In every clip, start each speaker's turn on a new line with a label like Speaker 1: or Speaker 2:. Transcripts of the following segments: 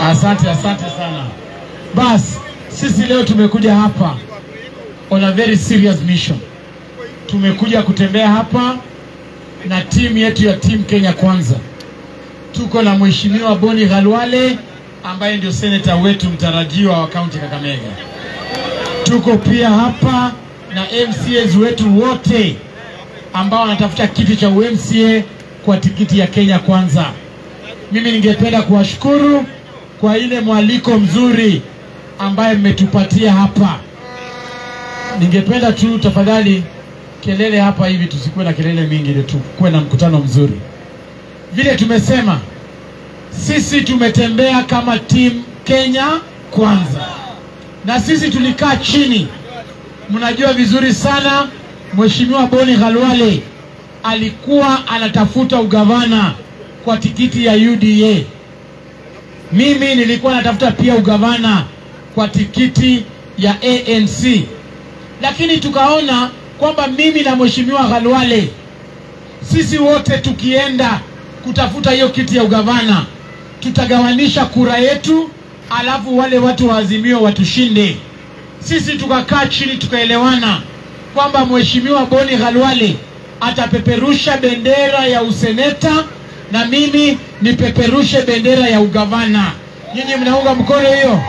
Speaker 1: Asante sana. Bas, sisi leo tumekuja hapa on a very serious mission. Tumekuja kutembea hapa na timu yetu ya Team Kenya Kwanza. Tuko na Mheshimiwa Boni Khalwale ambaye ndio senator wetu mtarajiwa wa kaunti Kakamega. Tuko pia hapa na MCAs wetu wote ambao wanatafuta kiti cha UMCA kwa tikiti ya Kenya Kwanza. Mimi ningependa kuwashukuru kwa ile mwaliko mzuri ambaye mmetupatia hapa. Ningependa tu tafadhali kelele hapa hivi tusikuwe na kelele mingi, ili tukue na mkutano mzuri. Vile tumesema, sisi tumetembea kama Team Kenya Kwanza. Na sisi tulikaa chini. Mnajua vizuri sana Mheshimiwa Boni Khalwale alikuwa anatafuta ugavana kwa tikiti ya UDA. Mimi nilikuwa natafuta pia ugavana kwa tikiti ya ANC. Lakini tukaona kwamba mimi na Mheshimiwa Khalwale sisi wote tukienda kutafuta hiyo kiti ya ugavana tutagawanisha kura yetu, alafu wale watu wa Azimio watushinde. Sisi tukakaa chini tukaelewana kwamba Mheshimiwa Boni Khalwale atapeperusha bendera ya useneta na mimi nipeperushe bendera ya ugavana. Nyinyi mnaunga mkono hiyo?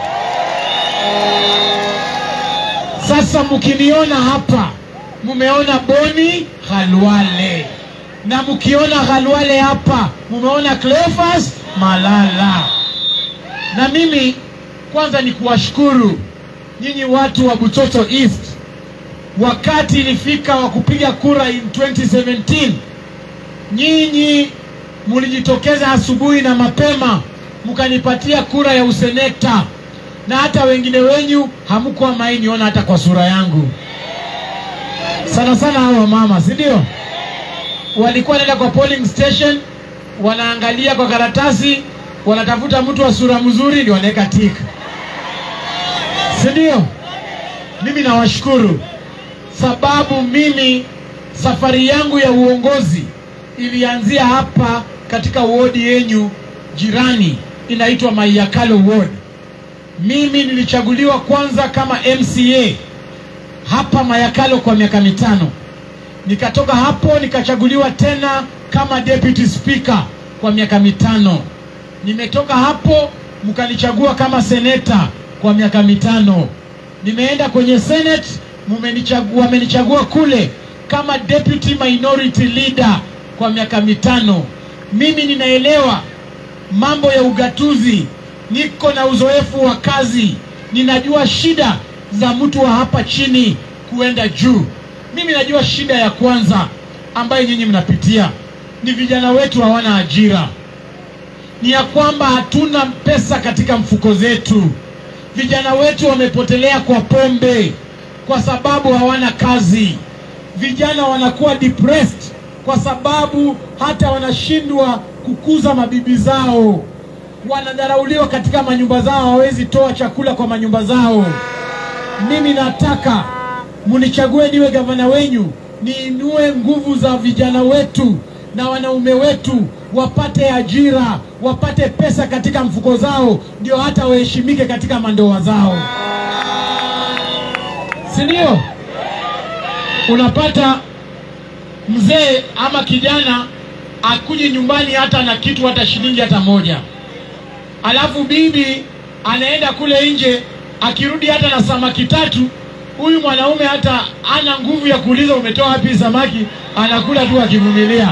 Speaker 1: Sasa mkiniona hapa, mumeona Boni Khalwale. Na mkiona Khalwale hapa, mumeona Cleophas Malala. Na mimi kwanza ni kuwashukuru nyinyi watu wa Butoto East. Wakati ilifika wa kupiga kura in 2017, nyinyi mulijitokeza asubuhi na mapema mkanipatia kura ya useneta, na hata wengine wenyu hamkuwa mainiona hata kwa sura yangu. Sana hao mama, si ndio? Walikuwa wanaenda kwa polling station, wanaangalia kwa karatasi, wanatafuta mtu wa sura mzuri ndio wanaweka tick. Si ndio? Mimi nawashukuru sababu mimi safari yangu ya uongozi ilianzia hapa katika wodi yenyu jirani inaitwa Mayakalo ward. Mimi nilichaguliwa kwanza kama MCA hapa Mayakalo kwa miaka 5. Nikatoka hapo nikachaguliwa tena kama deputy speaker kwa miaka 5. Nimetoka hapo mkanichagua kama senator kwa miaka 5. Nimeenda kwenye senate, wamenichagua kule kama deputy minority leader kwa miaka 5. Mimi ninaelewa mambo ya ugatuzi, niko na uzoefu wa kazi, ninajua shida za mtu wa hapa chini kuenda juu. Mimi najua shida ya kwanza ambayo nyinyi mnapitia ni vijana wetu hawana ajira. Ni ya kwamba hatuna pesa katika mfuko zetu. Vijana wetu wamepotelea kwa pombe kwa sababu hawana kazi. Vijana wanakuwa depressed kwa sababu hata wanashindwa kukuza mabibi zao. Wanadharauliwa katika manyumba zao, hawezi toa chakula kwa manyumba zao. Mimi nataka munichague niwe gavana wenyu, niinue nguvu za vijana wetu na wanaume wetu wapate ajira, wapate pesa katika mfuko zao, ndio hata waheshimike katika mandoa zao. Si ndio? Unapata mzee ama kijana akuje nyumbani hata na kitu hata shilingi hata moja. Alafu bibi anaenda kule nje, akirudi hata na samaki 3, huyu mwanaume hata ana nguvu ya kuuliza umetoa wapi samaki, anakula tu akivumilia.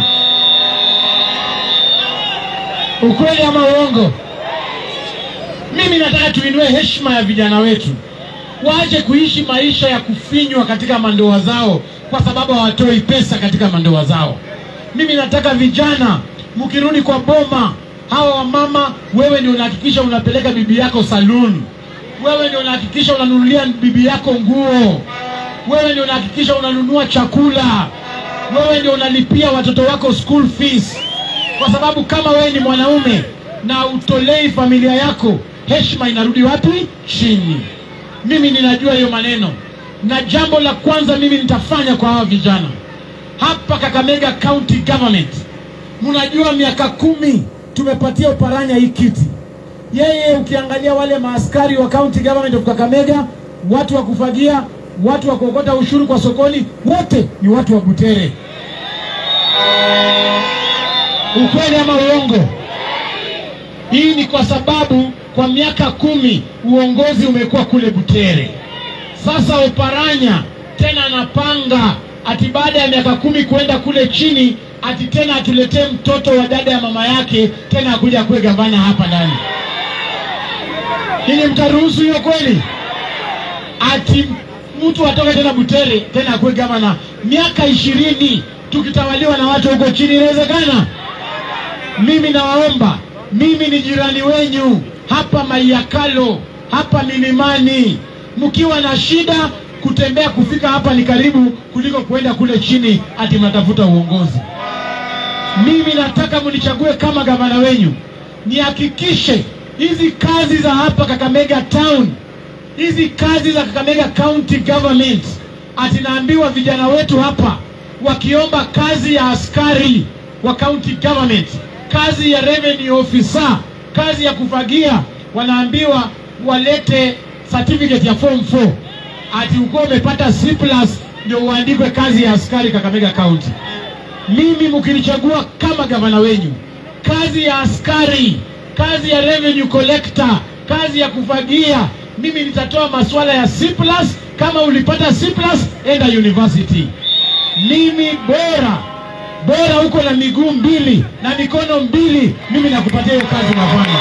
Speaker 1: Ukweli ama uongo? Mimi nataka tuinue heshima ya vijana wetu. Waache kuishi maisha ya kufinywa katika mandoa zao kwa sababu hawatoi pesa katika mandoa zao. Mimi nataka vijana mkirudi kwa boma, hawa wamama, wewe ndio unahakikisha unapeleka bibi yako saloon. Wewe ndio unahakikisha unanunulia bibi yako nguo. Wewe ndio unahakikisha unanunua chakula. Wewe ndio unalipia watoto wako school fees. Kwa sababu kama wewe ni mwanaume na utolei familia yako, heshima inarudi wapi? Chini. Mimi ninajua hiyo maneno. Na jambo la kwanza mimi nitafanya kwa hawa vijana hapa Kakamega County Government. Mnajua miaka 10 tumepatia Oparanya hii kiti. Yeye ukiangalia wale maaskari wa county government of Kakamega, watu wa kufagia, watu wa kuokota ushuru kwa sokoni, wote ni watu wa Butere. Ukweli ama uongo? Hii ni kwa sababu kwa miaka 10 uongozi umekuwa kule Butere. Sasa Oparanya tena anapanga ati baada ya miaka 10 kwenda kule chini, ati tena atuletee mtoto wa dada ya mama yake tena akuja kuwe gavana hapa ndani. Hili mtaruhusu hiyo kweli? Ati mtu atoke tena Butere tena akuwe gavana? Miaka 20 tukitawaliwa na watu huko chini, inawezekana? Mimi nawaomba, mimi ni jirani wenyu hapa Mayakalo, hapa Milimani. Mkiwa na shida, kutembea kufika hapa ni karibu kuliko kuenda kule chini ati mnatafuta uongozi. Mimi nataka mnichague kama gavana wenyu. Nihakikishe hizi kazi za hapa Kakamega Town, hizi kazi za Kakamega County Government, ati naambiwa vijana wetu hapa wakiomba kazi ya askari wa county government, kazi ya revenue officer, kazi ya kufagia, wanaambiwa walete certificate ya form 4. Ati uko umepata C+ ndio uandikwe kazi ya askari Kakamega County. Mimi mkinichagua kama gavana wenyu, kazi ya askari, kazi ya revenue collector, kazi ya kufagia, mimi nitatoa masuala ya C+. Kama ulipata C+, enda university. Mimi bora uko na miguu 2 na mikono 2, mimi nakupatia hiyo kazi unafanya.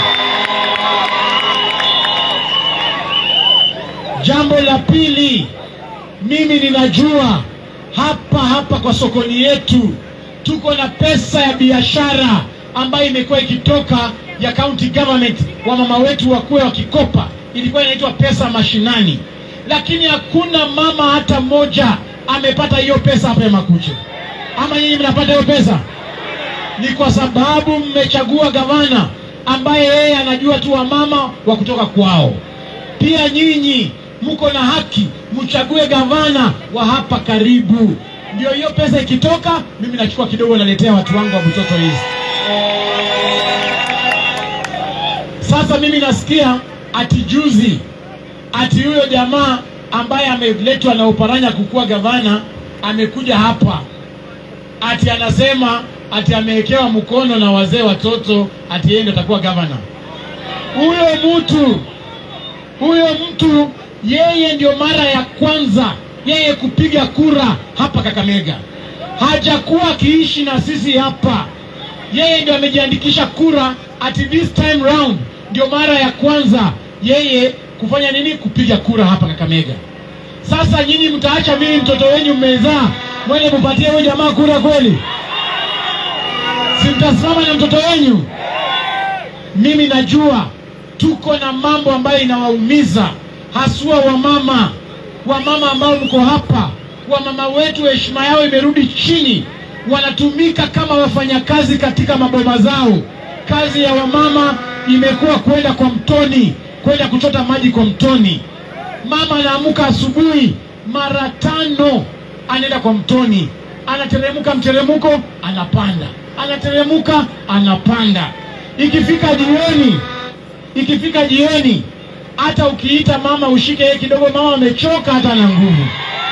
Speaker 1: Jambo la pili, mimi ninajua hapa kwa sokoni yetu tuko na pesa ya biashara ambayo imekuwa ikitoka ya county government, wa mama wetu wakuwe wakikopa, ilikuwa inaitwa pesa mashinani. Lakini hakuna mama hata moja amepata hiyo pesa hapa ya Makuche. Ama nyinyi mnapata hiyo pesa? Ni kwa sababu mmechagua gavana ambaye yeye anajua tu wa mama wa kutoka kwao. Pia nyinyi mko na haki mchague gavana wa hapa karibu. Ndio hiyo pesa ikitoka, mimi nachukua kidogo naletea watu wangu wa Butoto East. Sasa mimi nasikia ati juzi, ati huyo jamaa ambaye ameletwa na Oparanya kukuwa gavana amekuja hapa, ati anasema ati amewekewa mkono na wazee watoto, ati yeye ndiye atakuwa gavana. Huyo mtu yeye ndio mara ya kwanza yeye kupiga kura hapa Kakamega. Hajakuwa kiishi na sisi hapa. Yeye ndio amejiandikisha kura, ati this time round ndio mara ya kwanza yeye kufanya nini? Kupiga kura hapa Kakamega. Sasa nyinyi mtaacha mimi mtoto wenyu mmezaa mwene mupatie huyo jamaa kura kweli? Si mtasimama na mtoto wenyu? Mimi najua tuko na mambo ambayo inawaumiza, haswa wamama ambao mko hapa. Wamama wetu heshima yao imerudi chini, wanatumika kama wafanyakazi katika maboma zao. Kazi ya wamama imekuwa kwenda kwa mtoni, kwenda kuchota maji kwa mtoni. Mama anaamka asubuhi mara 5 anaenda kwa mtoni, anateremka mteremko, anapanda, anateremka, anapanda. Ikifika jioni hata ukiita mama ushike yeye kidogo, mama amechoka hata na nguvu.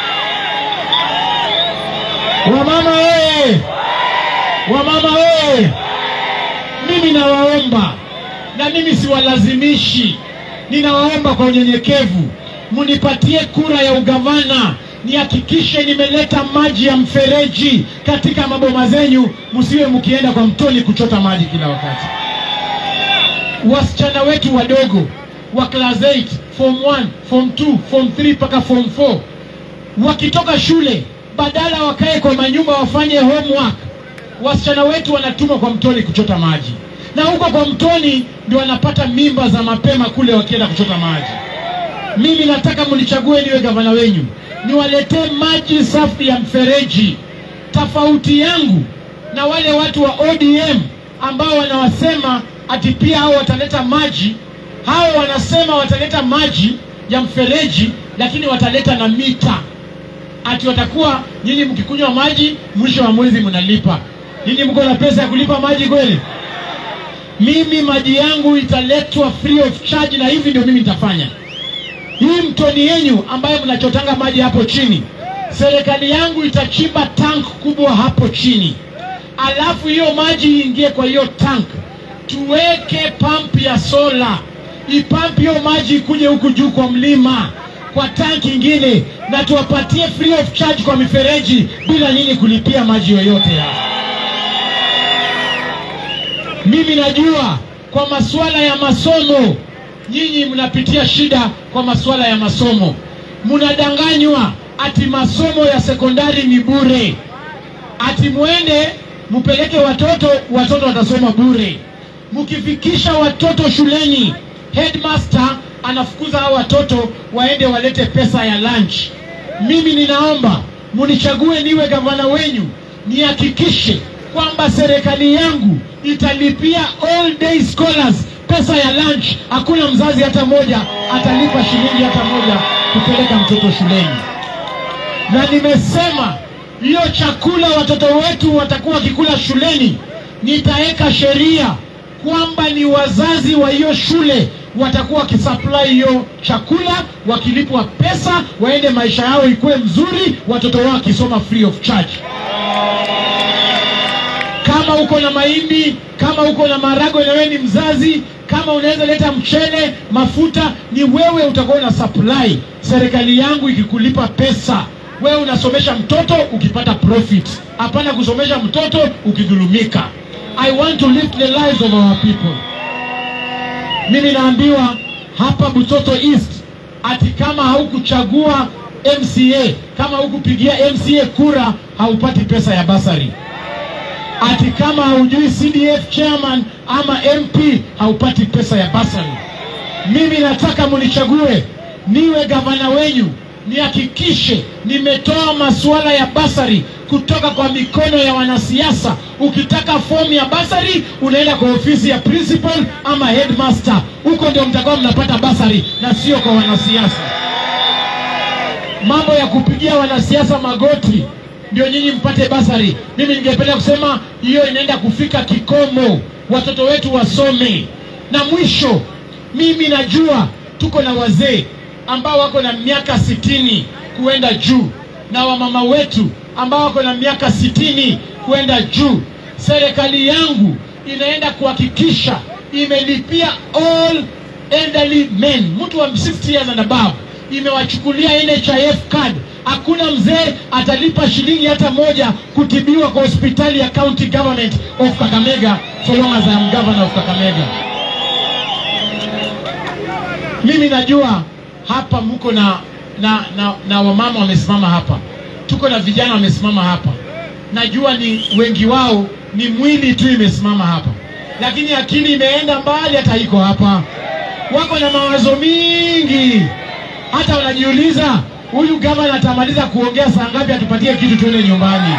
Speaker 1: Wamama wewe, mimi nawaomba, na mimi siwalazimishi, ninawaomba kwa unyenyekevu, munipatie kura ya ugavana. Nihakikishe nimeleta maji ya mfereji katika maboma zenyu, msiwe mkienda kwa mtoni kuchota maji kila wakati. Wasichana wetu wadogo wa class 8, form 1, form 2, form 3 paka form 4, wakitoka shule badala wakae kwa manyumba wafanye homework, wasichana wetu wanatumwa kwa mtoni kuchota maji. Na huko kwa mtoni ndio wanapata mimba za mapema kule wakienda kuchota maji. Mimi nataka mnichague niwe gavana wenyu, niwaletee maji safi ya mfereji. Tofauti yangu na wale watu wa ODM ambao wanawasema ati pia hao wataleta maji, hao wanasema wataleta maji ya mfereji lakini wataleta na mita. Ati watakuwa nyinyi mkikunywa maji mwisho wa mwezi mnalipa. Nyinyi mko na pesa ya kulipa maji kweli? Mimi maji yangu italetwa free of charge, na hivi ndio mimi nitafanya. Hii mtoni yenu ambayo mnachotanga maji hapo chini, serikali yangu itachimba tank kubwa hapo chini. Alafu hiyo maji iingie kwa hiyo tank. Tuweke pump ya sola. Ipump hiyo maji kuje huku juu kwa mlima kwa tank ingine, na tuwapatie free of charge kwa mifereji bila nyinyi kulipia maji yoyote ya. Mimi najua kwa masuala ya masomo nyinyi mnapitia shida. Kwa masuala ya masomo mnadanganywa ati masomo ya sekondari ni bure, ati muende mupeleke watoto watasoma bure. Mkifikisha watoto shuleni, headmaster anafukuza hao watoto waende walete pesa ya lunch. Mimi ninaomba munichague niwe gavana wenyu, nihakikishe kwamba serikali yangu italipia all day scholars pesa ya lunch. Hakuna mzazi hata moja atalipa shilingi hata moja kupeleka mtoto shuleni. Na nimesema hiyo chakula watoto wetu watakuwa kikula shuleni, nitaweka sheria kwamba ni wazazi wa hiyo shule watakuwa kisupply hiyo chakula, wakilipwa pesa waende maisha yao ikuwe mzuri, watoto wao kisoma free of charge. Kama uko na mahindi, kama uko na maharagwe na wewe ni mzazi, kama unaweza leta mchele, mafuta, ni wewe utakuwa na supply. Serikali yangu ikikulipa pesa, wewe unasomesha mtoto ukipata profit. Hapana kusomesha mtoto ukidhulumika. I want to lift the lives of our people. Mimi naambiwa hapa Butoto East ati kama haukuchagua MCA, kama hukupigia MCA kura, haupati pesa ya basari. Ati kama haujui CDF chairman ama MP, haupati pesa ya basari. Mimi nataka munichague niwe gavana wenyu, nihakikishe nimetoa masuala ya basari kutoka kwa mikono ya wanasiasa. Ukitaka fomu ya basari unaenda kwa ofisi ya principal ama headmaster, huko ndio mtakao mnapata basari, na sio kwa wanasiasa. Mambo ya kupigia wanasiasa magoti ndio nyinyi mpate basari, mimi ningependa kusema hiyo inaenda kufika kikomo. Watoto wetu wasome. Na mwisho, mimi najua tuko na wazee ambao wako na miaka 60 kuenda juu, na wamama wetu ambao wako na miaka 60 kuenda juu. Serikali yangu inaenda kuhakikisha imelipia all elderly men, mtu wa 60 years and above, imewachukulia NHIF card. Hakuna mzee atalipa shilingi hata moja kutibiwa kwa hospitali ya county government of Kakamega so long as I am governor of Kakamega. Mimi najua hapa mko na wamama wamesimama hapa, tuko na vijana wamesimama hapa. Najua ni wengi wao ni mwili tu imesimama hapa, lakini akili imeenda mbali. Hata iko hapa wako na mawazo mingi, hata wanajiuliza huyu gavana atamaliza kuongea saa ngapi atupatie kitu tuende nyumbani.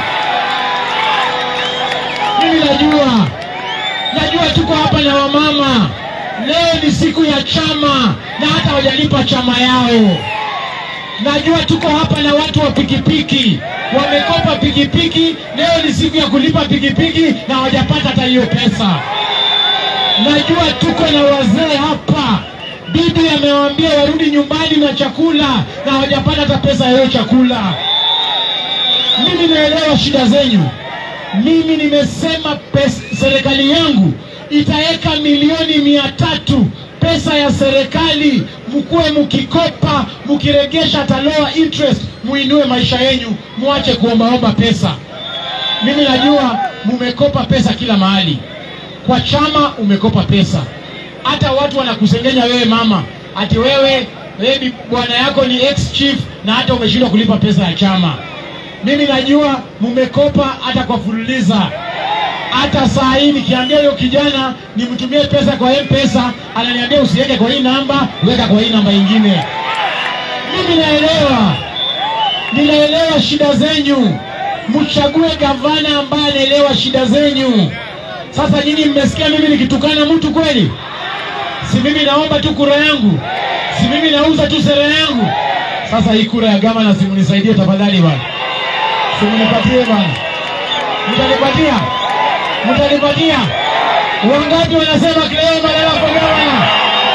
Speaker 1: Mimi najua tuko hapa na wamama. Leo ni siku ya chama na hata hawajalipa chama yao. Najua tuko hapa na watu wa pikipiki, wamekopa pikipiki. Leo ni siku ya kulipa pikipiki na hawajapata hata hiyo pesa. Najua tuko na wazee hapa, bibi amewaambia warudi nyumbani na chakula na hawajapata hata pesa ya hiyo chakula. Mimi naelewa shida zenyu. Mimi nimesema serikali yangu itaweka milioni 300 pesa ya serikali, mkue mkikopa, mkiregesha hata lower interest, muinue maisha yenu, muache kuombaomba pesa. Mimi najua mumekopa pesa kila mahali. Kwa chama umekopa pesa. Hata watu wanakusengenya wewe mama, ati wewe bwana yako ni ex-chief na hata umeshindwa kulipa pesa ya chama. Mimi najua mumekopa hata kwa fululiza. Hata saa hii nikiambia hiyo kijana nimtumie pesa kwa M-Pesa, ananiambia usiweke kwa hii namba, weka kwa hii namba nyingine. Mimi ninaelewa shida zenyu. Mchague gavana ambaye anaelewa shida zenyu. Sasa nyinyi mmesikia mimi nikitukana mtu kweli? Si mimi naomba tu kura yangu? Si mimi nauza tu sera yangu? Sasa hii kura ya gavana simunisaidie tafadhali bwana. Simunipatie bwana. Mtanipatia? Wangapi wanasema Cleo Malala kwa gavana?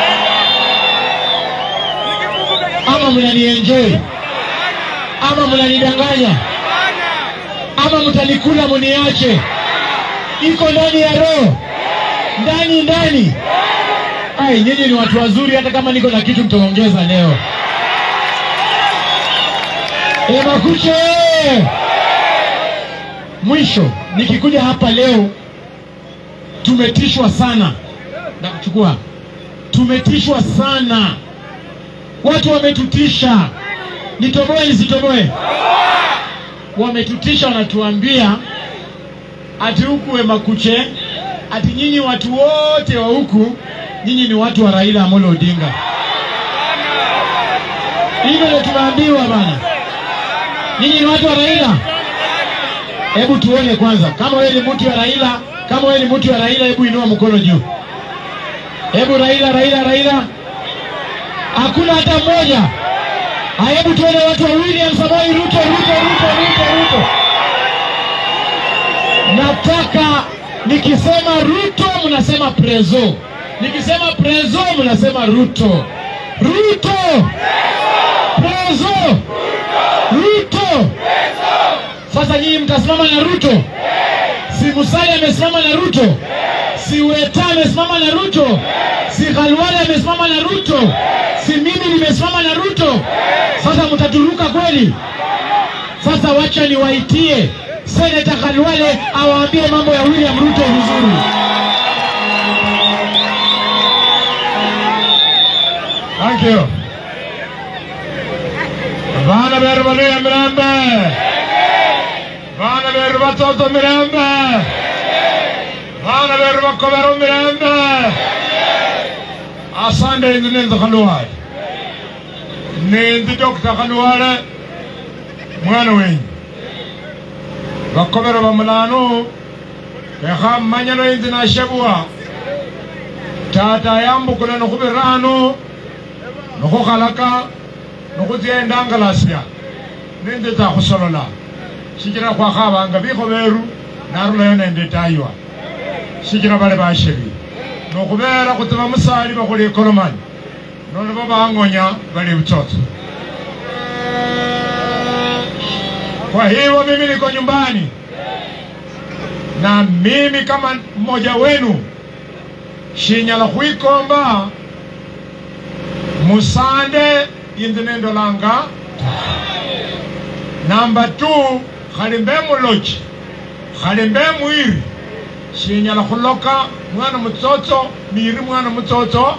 Speaker 1: Ama mnanienjoy? Ama mnanidanganya? Ama mtanikula mniache? Iko ndani ya roho. Ndani. Ai, nyinyi ni watu wazuri, hata kama niko na kitu mtaongeza leo. Makuche! Mwisho, nikikuja hapa leo, tumetishwa sana. Na kuchukua. Tumetishwa sana. Watu wametutisha. Nitoboe nisitoboe? Wametutisha, wanatuambia ati huku Makuche, ati nyinyi watu wote wa huku, nyinyi ni watu wa Raila Amolo Odinga. Hivyo ndio tunaambiwa bana. Nyinyi ni watu wa Raila. Hebu tuone kwanza kama wewe ni mtu wa Raila, hebu inua mkono juu. Hebu Raila. Hakuna hata mmoja. Hebu tuone watu wa William Samoei Ruto. Nataka nikisema Ruto mnasema Prezo. Nikisema Prezo mnasema Ruto. Sasa nyinyi mtasimama na Ruto? Si Musalia amesimama na Ruto? Si Weta amesimama na Ruto? Si Khalwale amesimama na Ruto? Si mimi nimesimama na Ruto? Sasa mtaturuka kweli? Sasa wacha niwaitie Senator Khalwale awaambie mambo ya William Ruto vizuri. Thank you. Vana berbali Miranda. Vana berba Toto Miranda. Vana berba Kovero Miranda. Asante Nindi Khalwale. Nindi Dr. Khalwale. Mwana wengi. Bakomero bamulano. Eha manyano indi na shebua. Tata yambu kuna nukubirano. Nukukalaka. Nukutia indangalasia. Nindi ta kusolola. Shikira kwa khaba anga biko beru. Narula yona indi taiwa. Shikira bale bashiri. Nukubera kutima musali bakuli kolomani. Noni baba angonya bali mtoto. Kwa hiyo mimi niko nyumbani. Na mimi kama mmoja wenu shinyala kuikomba musande indinendo langa. Number 2, khalimbe mulochi. Khalimbe muiri. Shinyala kuloka mwana mtoto, miri mwana mtoto.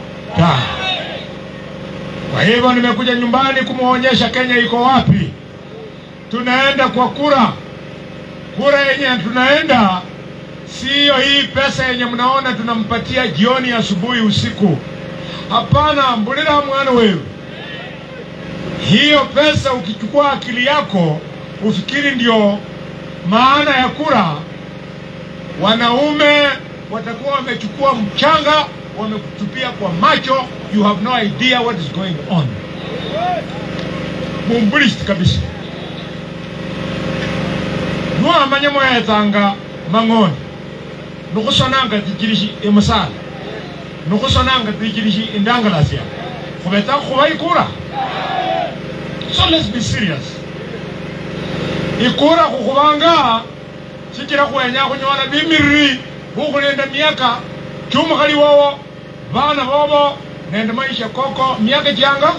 Speaker 1: Kwa hivyo nimekuja nyumbani kumuonyesha Kenya iko wapi. Tunaenda kwa kura. Kura yenye tunaenda sio hii pesa yenye mnaona tunampatia jioni, asubuhi, usiku. Hapana, mbulira mwana wewe. Hiyo pesa ukichukua akili yako ufikiri ndio maana ya kura. Wanaume watakuwa wamechukua mchanga wamekutupia kwa macho. You have no idea what is going on. Mumbulishi kabisa. Nua manyamo ya tanga mangoni. Nukusonanga tikirishi emusala. Nukusonanga tikirishi indangalasia. Kubeta kubai kura. So let's be serious. Ikura kukubanga sikira kuwenya kunywana bimiri bukulenda miaka chumukali wawo bana bobo nende maisha koko miaka janga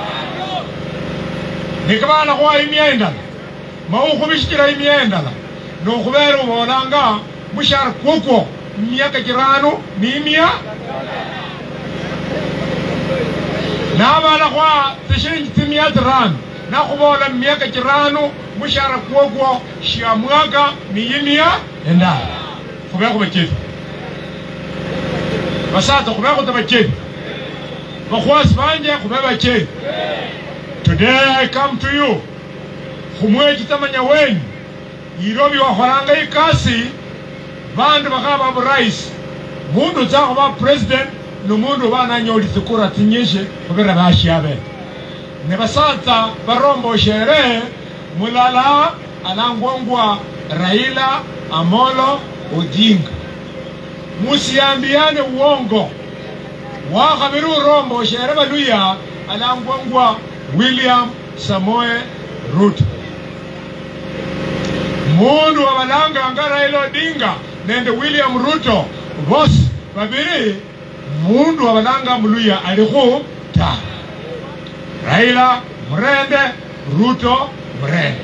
Speaker 1: nikabana kwa imienda maukubishikira imienda nokubera ubonanga mushara koko miaka jirano ni imia nabana kwa tishiringi timia dirano nakubola miaka jirano mushara koko shiamwaga ni imia enda kubera kubekezi basata kubera kutabekezi bakwasi banje kubera bakezi. Today I come to you. Kumweji tamanya wenyu. Irobi wakoranga ikasi. Bandu bakaba burais. Mundu zako ba president. Numundu wana nyoli thukura tinyeshe. Kubera bashi abe. Nebasata barombo shere. Mulala anangwangwa Raila Amolo Odinga.
Speaker 2: musiambiane uongo. Wakabiru rombo shereba luya alangwangwa William Samoe Ruto. Mundu wa balanga angara ilo dinga nende William Ruto boss babiri mundu wa balanga muluya aliku ta Raila mrende Ruto mrende.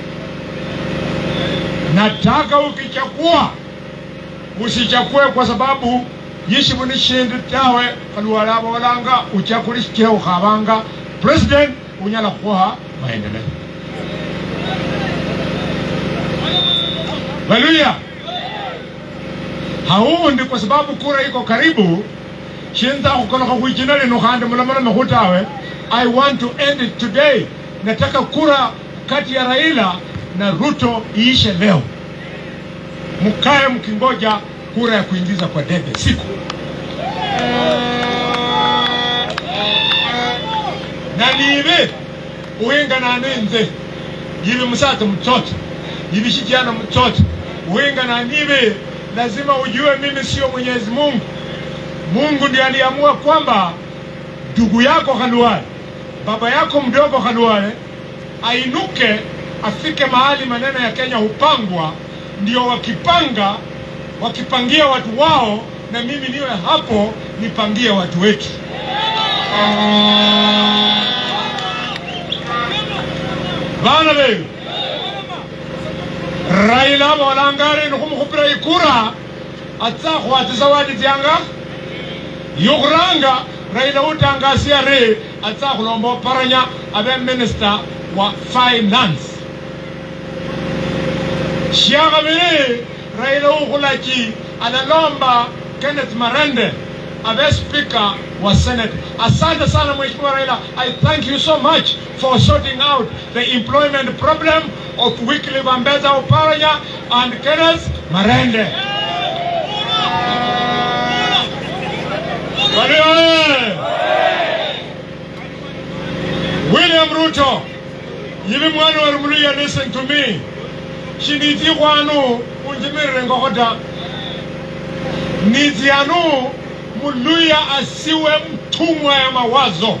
Speaker 2: Nataka ukichakua usichakue kwa sababu yishi munishindi tawe kaluwala balanga uchakulishike ukhabanga president unyala kuwa maendeleo. Haleluya. Haundi kwa sababu kura iko karibu shinda ukoloka kuijinale nukhande mulamala mehutawe. I want to end it today. Nataka kura kati ya Raila na Ruto iishe leo. Mukae mkingoja kura ya kuingiza kwa debe siku. Na niwe uwenga na nenze yibi musata mtoto yibi shikiana mtoto uwenga na niwe lazima ujue mimi sio Mwenyezi Mungu. Mungu ndiye aliamua kwamba ndugu yako Khalwale, baba yako mdogo Khalwale ainuke afike mahali maneno ya Kenya hupangwa, ndio wakipangia watu wao, na mimi niwe hapo nipangie watu wetu. Bana leo Raila walangari nukumukupira ikura atsakhu atisawadi tianga yuguranga Raila utangasia re atsakhu lombo paranya abe minister wa finance. Shiaga mire Raila ukulaki analomba Kenneth Marende abe speaker wa Senate. Asante sana Mheshimiwa Raila. I thank you so much for sorting out the employment problem of Wycliffe Ambassador Oparanya and Kenneth Marende. William Ruto, yibi mwana wa Muluya, listen to me. Shiniti kwanu unjimire ngokoda. Nizianu Muluya asiwe mtumwa ya mawazo.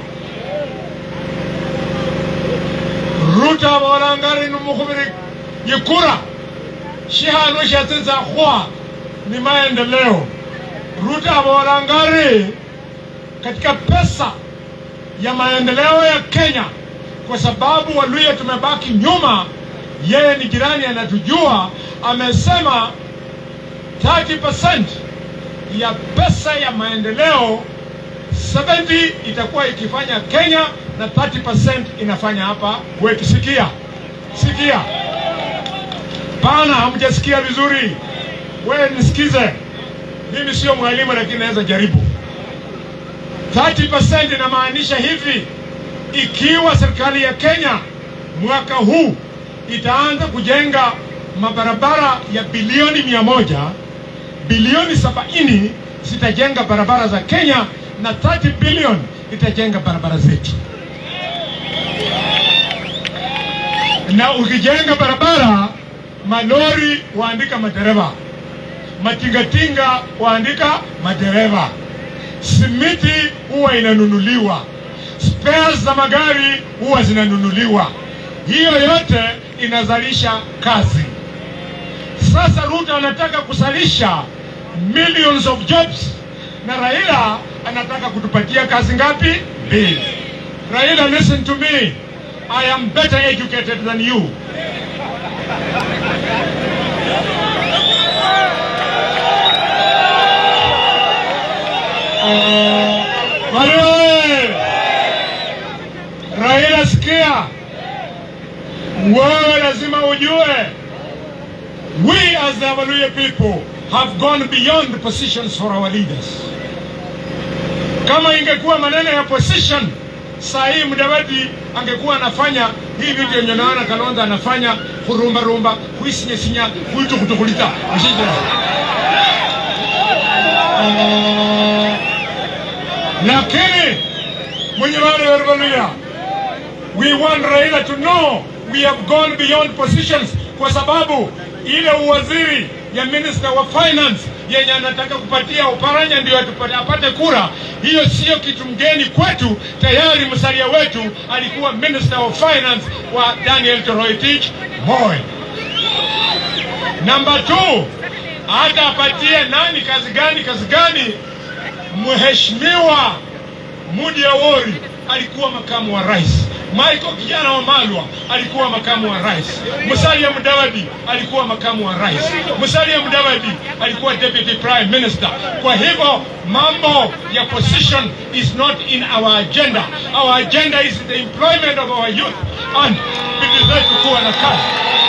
Speaker 2: Ruto walangari numukhubiri yikura shihanu shatinza khwa ni maendeleo. Ruto walangari katika pesa ya maendeleo ya Kenya, kwa sababu Waluya tumebaki nyuma. Yeye ni jirani anatujua, amesema 30% ya pesa ya maendeleo 70 itakuwa ikifanya Kenya na 30% inafanya hapa kwetu. Sikia pana, hamjasikia vizuri. Wewe nisikize, mimi sio mwalimu lakini naweza jaribu. 30% inamaanisha hivi: ikiwa serikali ya Kenya mwaka huu itaanza kujenga mabarabara ya bilioni 100, bilioni 70 zitajenga barabara za Kenya na 30 bilioni itajenga barabara zetu. Na ukijenga barabara, malori waandika madereva, matingatinga waandika madereva, simiti huwa inanunuliwa, spares za magari huwa zinanunuliwa. Hiyo yote inazalisha kazi. Sasa Ruto anataka kusalisha millions of jobs, na Raila anataka kutupatia kazi ngapi? 2. Raila, listen to me. I am better educated than you. Raila, sikia. Wewe lazima ujue, we as the Waluya people have gone beyond the positions for our leaders. Kama ingekuwa maneno ya position, sahi Mudavadi angekuwa anafanya hii video yenye naona Kalonzo anafanya, kurumba kuisinya kutukulita. Lakini mwenye wale wa Waluya, we want Raila to know we have gone beyond positions, kwa sababu ile uwaziri ya minister wa finance yenye anataka kupatia Oparanya ndio apate kura. Hiyo sio kitu mgeni kwetu. Tayari Musalia wetu alikuwa Minister of Finance wa Daniel Toroitich Moi. Number 2, hata apatie nani kazi gani. Mheshimiwa Mudi Awori alikuwa makamu wa rais. Michael Kijana Wamalwa alikuwa makamu wa rais. Musalia Mudavadi alikuwa makamu wa rais. Musalia Mudavadi alikuwa deputy prime minister. Kwa hivyo mambo ya position is not in our agenda. Our agenda is the employment of our youth and bidii zetu kuwa na kazi.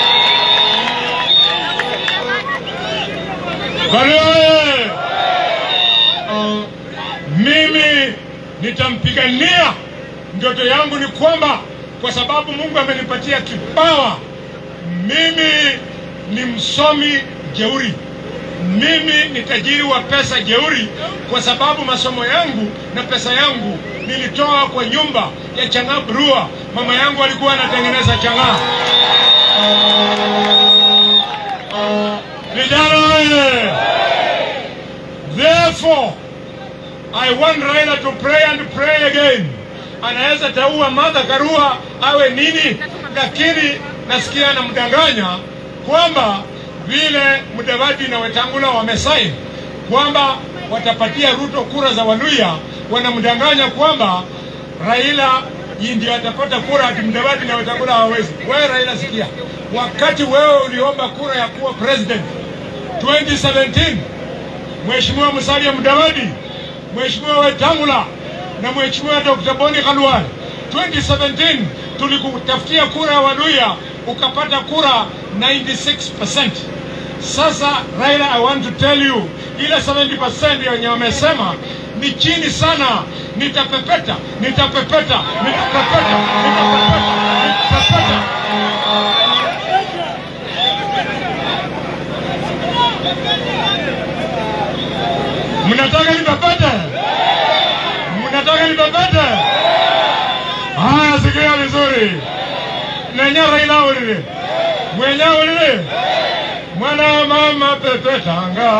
Speaker 2: Mimi nitampigania. Ndoto yangu ni kwamba kwa sababu Mungu amenipatia kipawa, mimi ni msomi jeuri, mimi ni tajiri wa pesa jeuri, kwa sababu masomo yangu na pesa yangu nilitoa kwa nyumba ya chang'aa brua. Mama yangu alikuwa anatengeneza chang'aa. Therefore, I want Raila to pray and pray again. Anaweza taua Martha Karua awe nini, lakini nasikia anamdanganya kwamba vile Mudavadi na Wetangula wamesaini kwamba watapatia Ruto kura za Waluya. Wanamdanganya kwamba Raila ndio atapata kura, ati Mudavadi na Wetangula hawezi. Wewe Raila, sikia, wakati wewe uliomba kura ya kuwa president 2017, Mheshimiwa Musalia Mudavadi, Mheshimiwa Wetangula na Mheshimiwa Dr. Boni Khalwale, 2017 tulikutafutia kura ya Waluya, ukapata kura 96%. Sasa Raila, I want to tell you, ile 70% yenye wamesema ni chini sana. Nitapepeta. Mnataka nipapete? Haya, sikia vizuri. Nenya Raila ulile. Mwenye ulile. Mwana mama pepetanga.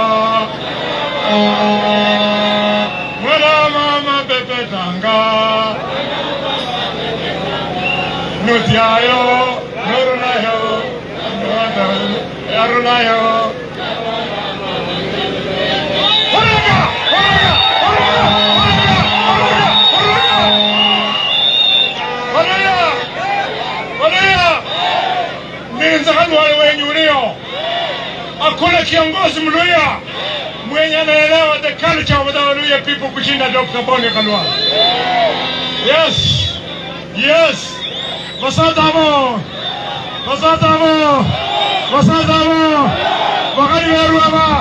Speaker 2: Mwana mama pepetanga. Nutiayo, norunayo, yarunayo. Hakuna kiongozi Mluya mwenye anaelewa the culture of the Waluya people kushinda Dr. Boni Khalwale. Yes. Basatamo. Wakati weruama.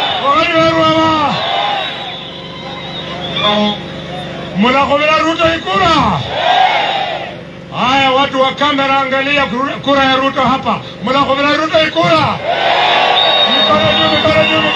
Speaker 2: Mnakobela Ruto ikura. Haya, watu wa kamera, angalia kura ya Ruto hapa. Mnakobela Ruto ikura. Mikono juu.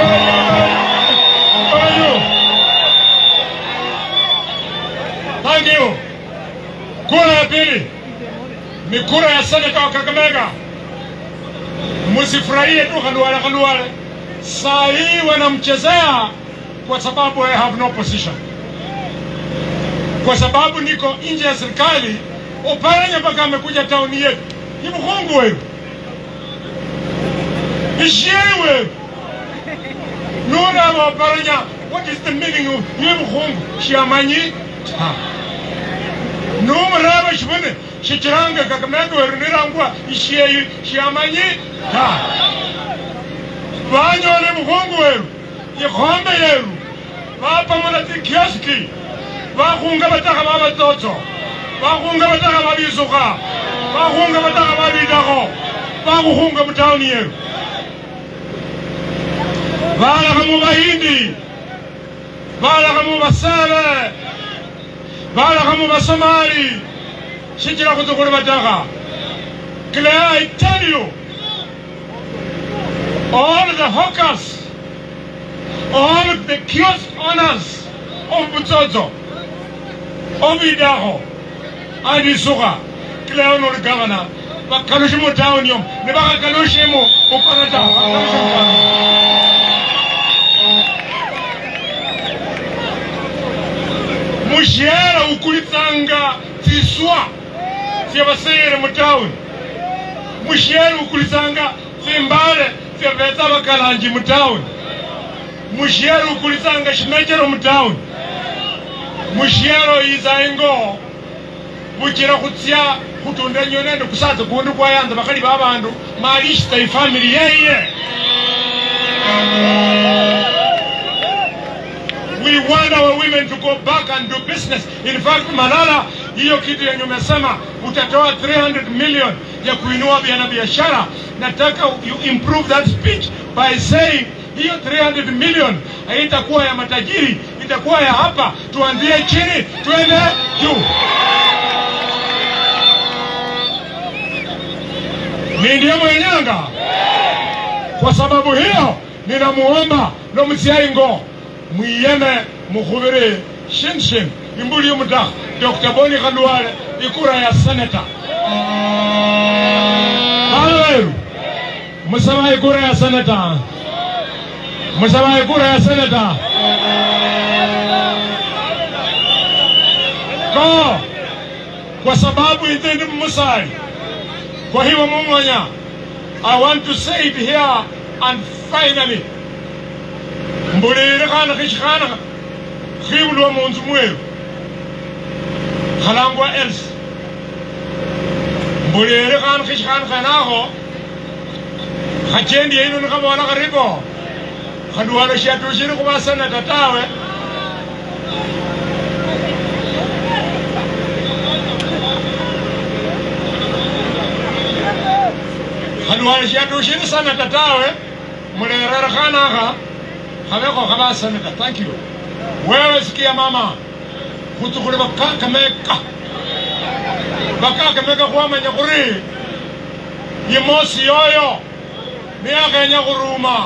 Speaker 2: Thank you. Kura ya pili ni kura ya seneta wa Kakamega. Msifurahie tu Khalwale. Saa hii wanamchezea kwa sababu I have no position. Kwa sababu niko nje ya serikali. Oparanya mpaka amekuja tauni yetu. Ni mkongo wewe. Ishiwe. Nuna wa Oparanya, what is the meaning of ni mkongo? Shiamanyi? Numa raba shibune. Shichiranga Kakamega weru nirangwa ishiye shiamanyi? Banyo ni mkongo weru. Ikhombe yeru. Bapa mwanati kioski. Bakunga bataka babatoto. Bakunga bataka babisuka. Bakunga bataka babidako. Bakunga mutaoni yeru. Balaka mu Bahindi. Balaka mu Basale. Balaka mu Basomali. Shikira kutukuru bataka. Clear, I tell you. All the hawkers, all the kiosk owners of Butoto, of Idaho, and Isuka, Cleon or Governor, but Kalushimo Town, Nebaka Kalushimo, Upanata. mushera ukulitanga tiswa syabasere mu town mushera ukulitanga simbale syabeta bakalanji mu town mushera ukulitanga shimejero mu town mushero izaingo bukira kutsya kutunda nyonende kusaza kundu kwa yanza bakali babandu malishita ifamily yeye. We want our women to go back and do business. In fact, Malala, hiyo kitu yenye umesema utatoa 300 million ya kuinua biashara. Nataka you improve that speech by saying hiyo 300 million haitakuwa ya matajiri, itakuwa ya hapa. Tuanzie chini, tuende juu. Ndio mwenyanga. Kwa sababu hiyo ninamuomba no msiaingo mwiyeme mukhubire shinshin imbuli umuda Dr. Boni Khalwale ikura ya senator. Haleluya. Musaba ikura ya senator. Musaba ikura ya senator. Kwa sababu itendi musai. Kwa hiyo mumwanya, I want to say it here and finally. Mbulire kana kishikana khibulwa munzu mweru khalangwa else mbulire kana kishikana khanaho khachendi yino nikhabona kharibo khaduwalo shatushire khubasana tatawe khaduwalo shatushire sana tatawe mulirera khanaha khabeko khabasana. Thank you. Wewe sikia mama kutukule bakaka meka kwamanya kuri yimosi yoyo niyakenya kuruma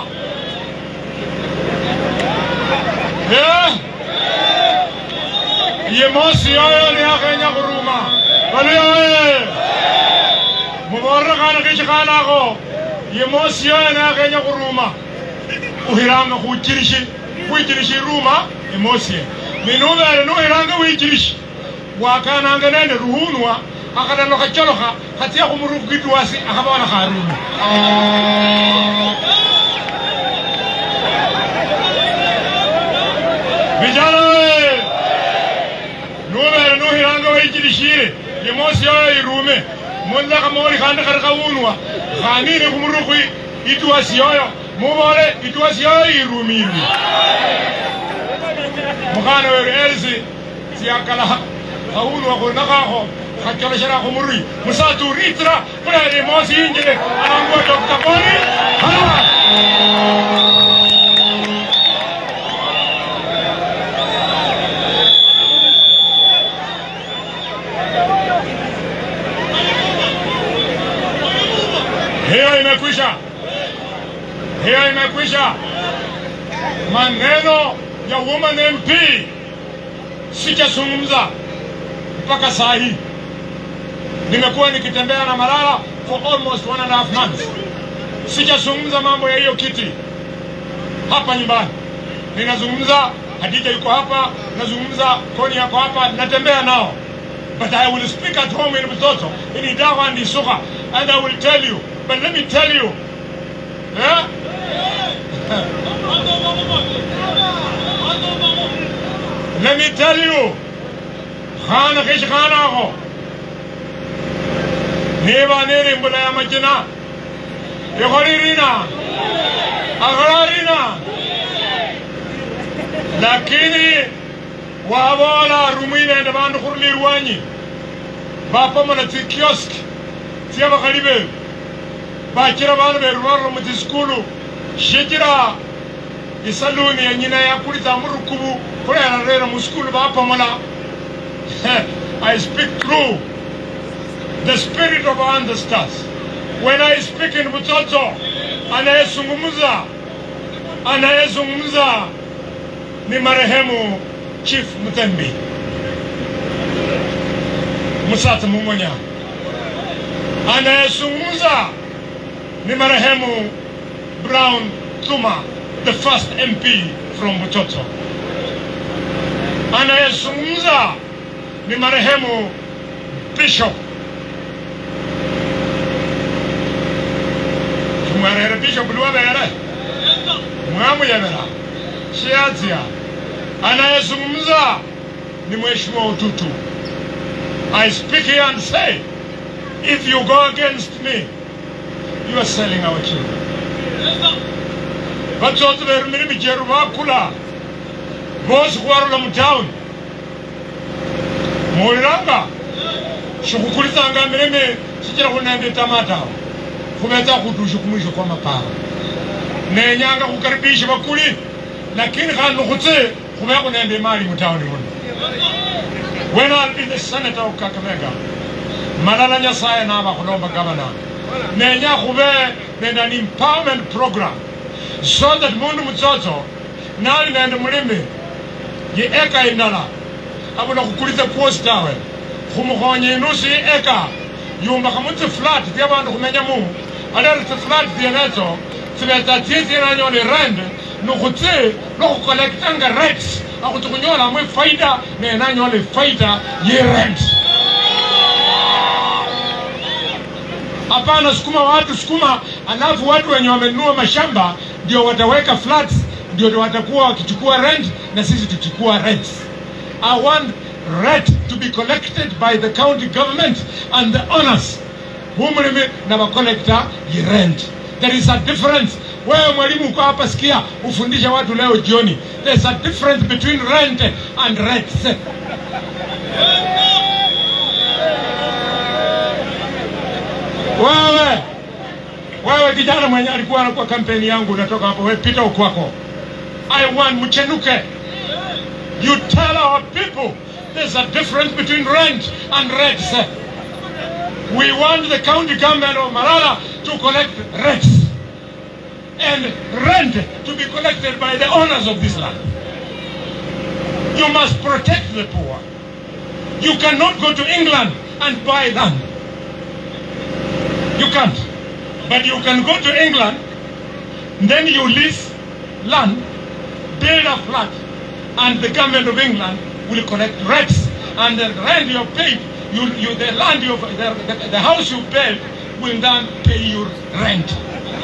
Speaker 2: yimosi yoyo niyakenya kuruma waliyoye muborra kana kishikhanakho yimosi yoyo niyakenya kuruma uhiranga kuchirishi ruma emosi minubere nuhiranga wichirishi wakananga nende ruhunwa akadano kacholoka khatia khumurufu kitwasi akhabona kharuma vijana nubere nuhiranga wichirishire emosi yoyo irume munza khamori khandi khari khawunwa khanine khumurufu itwasi yoyo mubole itwasi yoyo irumiri mukana wewe elsi siyakala khawunwa khonakakho khacholeshera khumuri musatu ritra kulere mosi injile anangwa Dr. Boni hala hiyo imekwisha. Maneno ya woman MP sijazungumza mpaka saa hii. Nimekuwa nikitembea na Malala for almost 1.5 months. Sijazungumza mambo ya hiyo kiti hapa nyumbani. Ninazungumza Hadija yuko hapa, nazungumza Koni yako hapa, natembea nao. But I will speak at home in Butoto, in Idaho and Isuka, and I will tell you. But let me tell you, yeah? Let me tell you, khana kish khana ho neva nere mbula ya majina yohoririna aghararina lakini wabola rumina ende bandu khurli rwanyi bapa mona ti kiosk tiaba khalibe bakira bandu berwaro mu skulu shikira isaluni ya nyina ya kulita murukubu kulera rera mu skulu bapa mona. I speak through the spirit of ancestors. When I speak in Butoto, anayezungumza ni marehemu Chief Mutembi Musata Mungonya. Anayezungumza ni marehemu Brown Tuma, the first MP from Butoto. Anayezungumza ni marehemu Bishop. Tumwarehera Bishop Luwabera. Mwamu yabera. Shiazia. Anayezungumza ni Mheshimiwa Ututu. I speak here and say, if you go against me, you are selling our children. But so to the minimum Jeruvakula, both who are on town, Moriranga, Shukuritanga Mene, Sijakuna de Tamata, Kumeta Kutushukumisha Komapa, Nenyanga Ukaribish Bakuli, Nakin Han Hute, Kumako and the Mari Mutawni. When I'll be the senator of Kakamega, Malala Nyasaya Nava Kolomba Governor, Nenya Hube, then an empowerment program, so that Mundu Mutsoto, Nali and Murimbi, Ye Eka Indala, Abunakurita Post Tower, Humuhonye Nusi Eka, Yumbakamut flat, the one who Menyamu, Adel flat the Neto, Sveta Titi and on the rand, no Hute, no collectanga rights. Akutukunyola mwe faida na enanyole faida ye rent. Hapana sukuma watu sukuma alafu watu wenye wamenunua mashamba ndio wataweka flats ndio watakuwa wakichukua rent na sisi tuchukua rent. I want rent to be collected by the county government and the owners. Humulime na makolekta ye rent. There is a difference. Wewe mwalimu uko hapa sikia ufundisha watu leo jioni. There's a difference between rent and rents. Wewe kijana mwenye alikuwa kwa kampeni yangu natoka hapo wewe pita ukwako. I want mchenuke. You tell our people there's a difference between rent and rents. We want the county government of Malala to collect rents. And rent to be collected by the owners of this land. You must protect the poor. You cannot go to England and buy land. You can't. But you can go to England, then you lease land, build a flat, and the government of England will collect rents. And the rent you paid, the land the house you built will then pay your rent.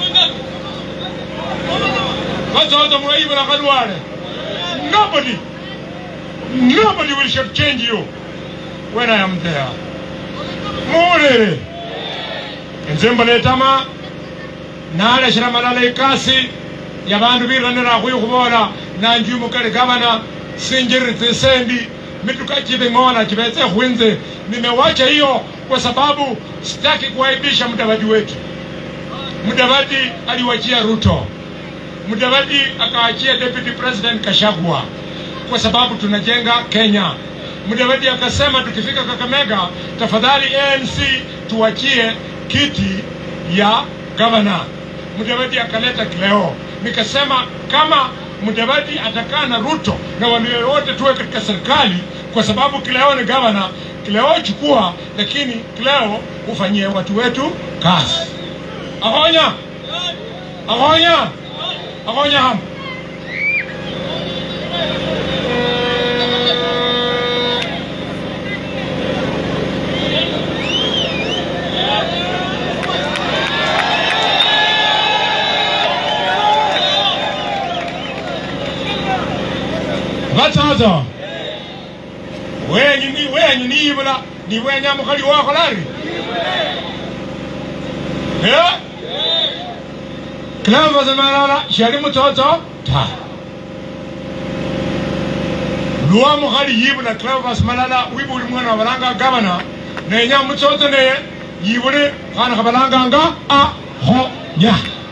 Speaker 2: Nobody will shortchange you when I am there. More. Nzembaletama nale shira Malala ikasi yabandu biranira kuyukubora nanjumu kale gavana sinjiri tisendi mituka chibe ngona chibeze huinze nimewacha hiyo kwa sababu sitaki kuaibisha Mudavadi wetu. Mudavadi aliwachia Ruto. Mudavadi akaachia Deputy President Kashagwa kwa sababu tunajenga Kenya. Mudavadi akasema tukifika Kakamega tafadhali ANC tuachie kiti ya governor. Mudavadi akaleta Cleo. Nikasema kama Mudavadi atakaa na Ruto na wale wote tuwe katika serikali kwa sababu Cleo ni governor, Cleo chukua lakini Cleo ufanyie watu wetu kazi. Ahonya. Ahonya. Ahonya ham. Bataza. Wenyi ni ibula ni wenya mukali wako lari. Yeah? Klava za Malala shari mutoto ta. Luwa mukali yibula Klava za Malala wibuli mwana wabalanga governor nenya mutoto ne yibuli kana kabalanga nga ho nya.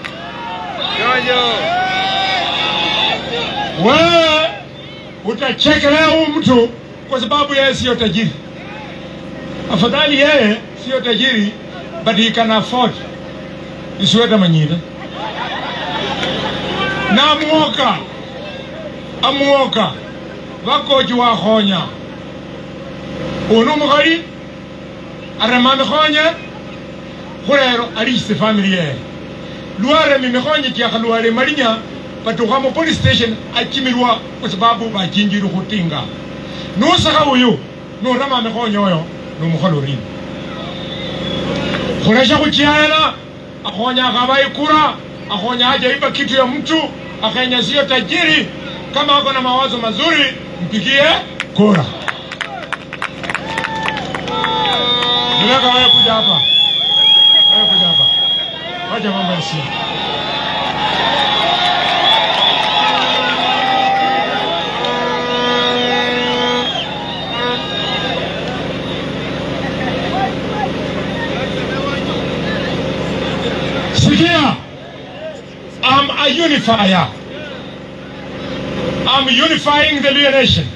Speaker 2: Wewe utachekelea huyu mtu kwa sababu yeye sio tajiri. Afadhali yeye sio tajiri but he can afford isweta manyida. Na amuoka wako jiwa honya onu mukali aramame honya kurero aliste familie luare mimehonye tiakaluare marinya patukamo police station akimirwa kwa sababu bachinjiru kutinga nusaka uyu nurama mekonyoyo numukholorine khulesha khuchiana akhonya akabaikura akhonya hajaiba kitu ya mtu akenya sio tajiri kama ako na mawazo mazuri mpigie kura. Nileka wewe kuja hapa. Wewe kuja hapa. Wacha mambo ya siasa. Sikia. I'm a unifier. I'm unifying the Luhya nation.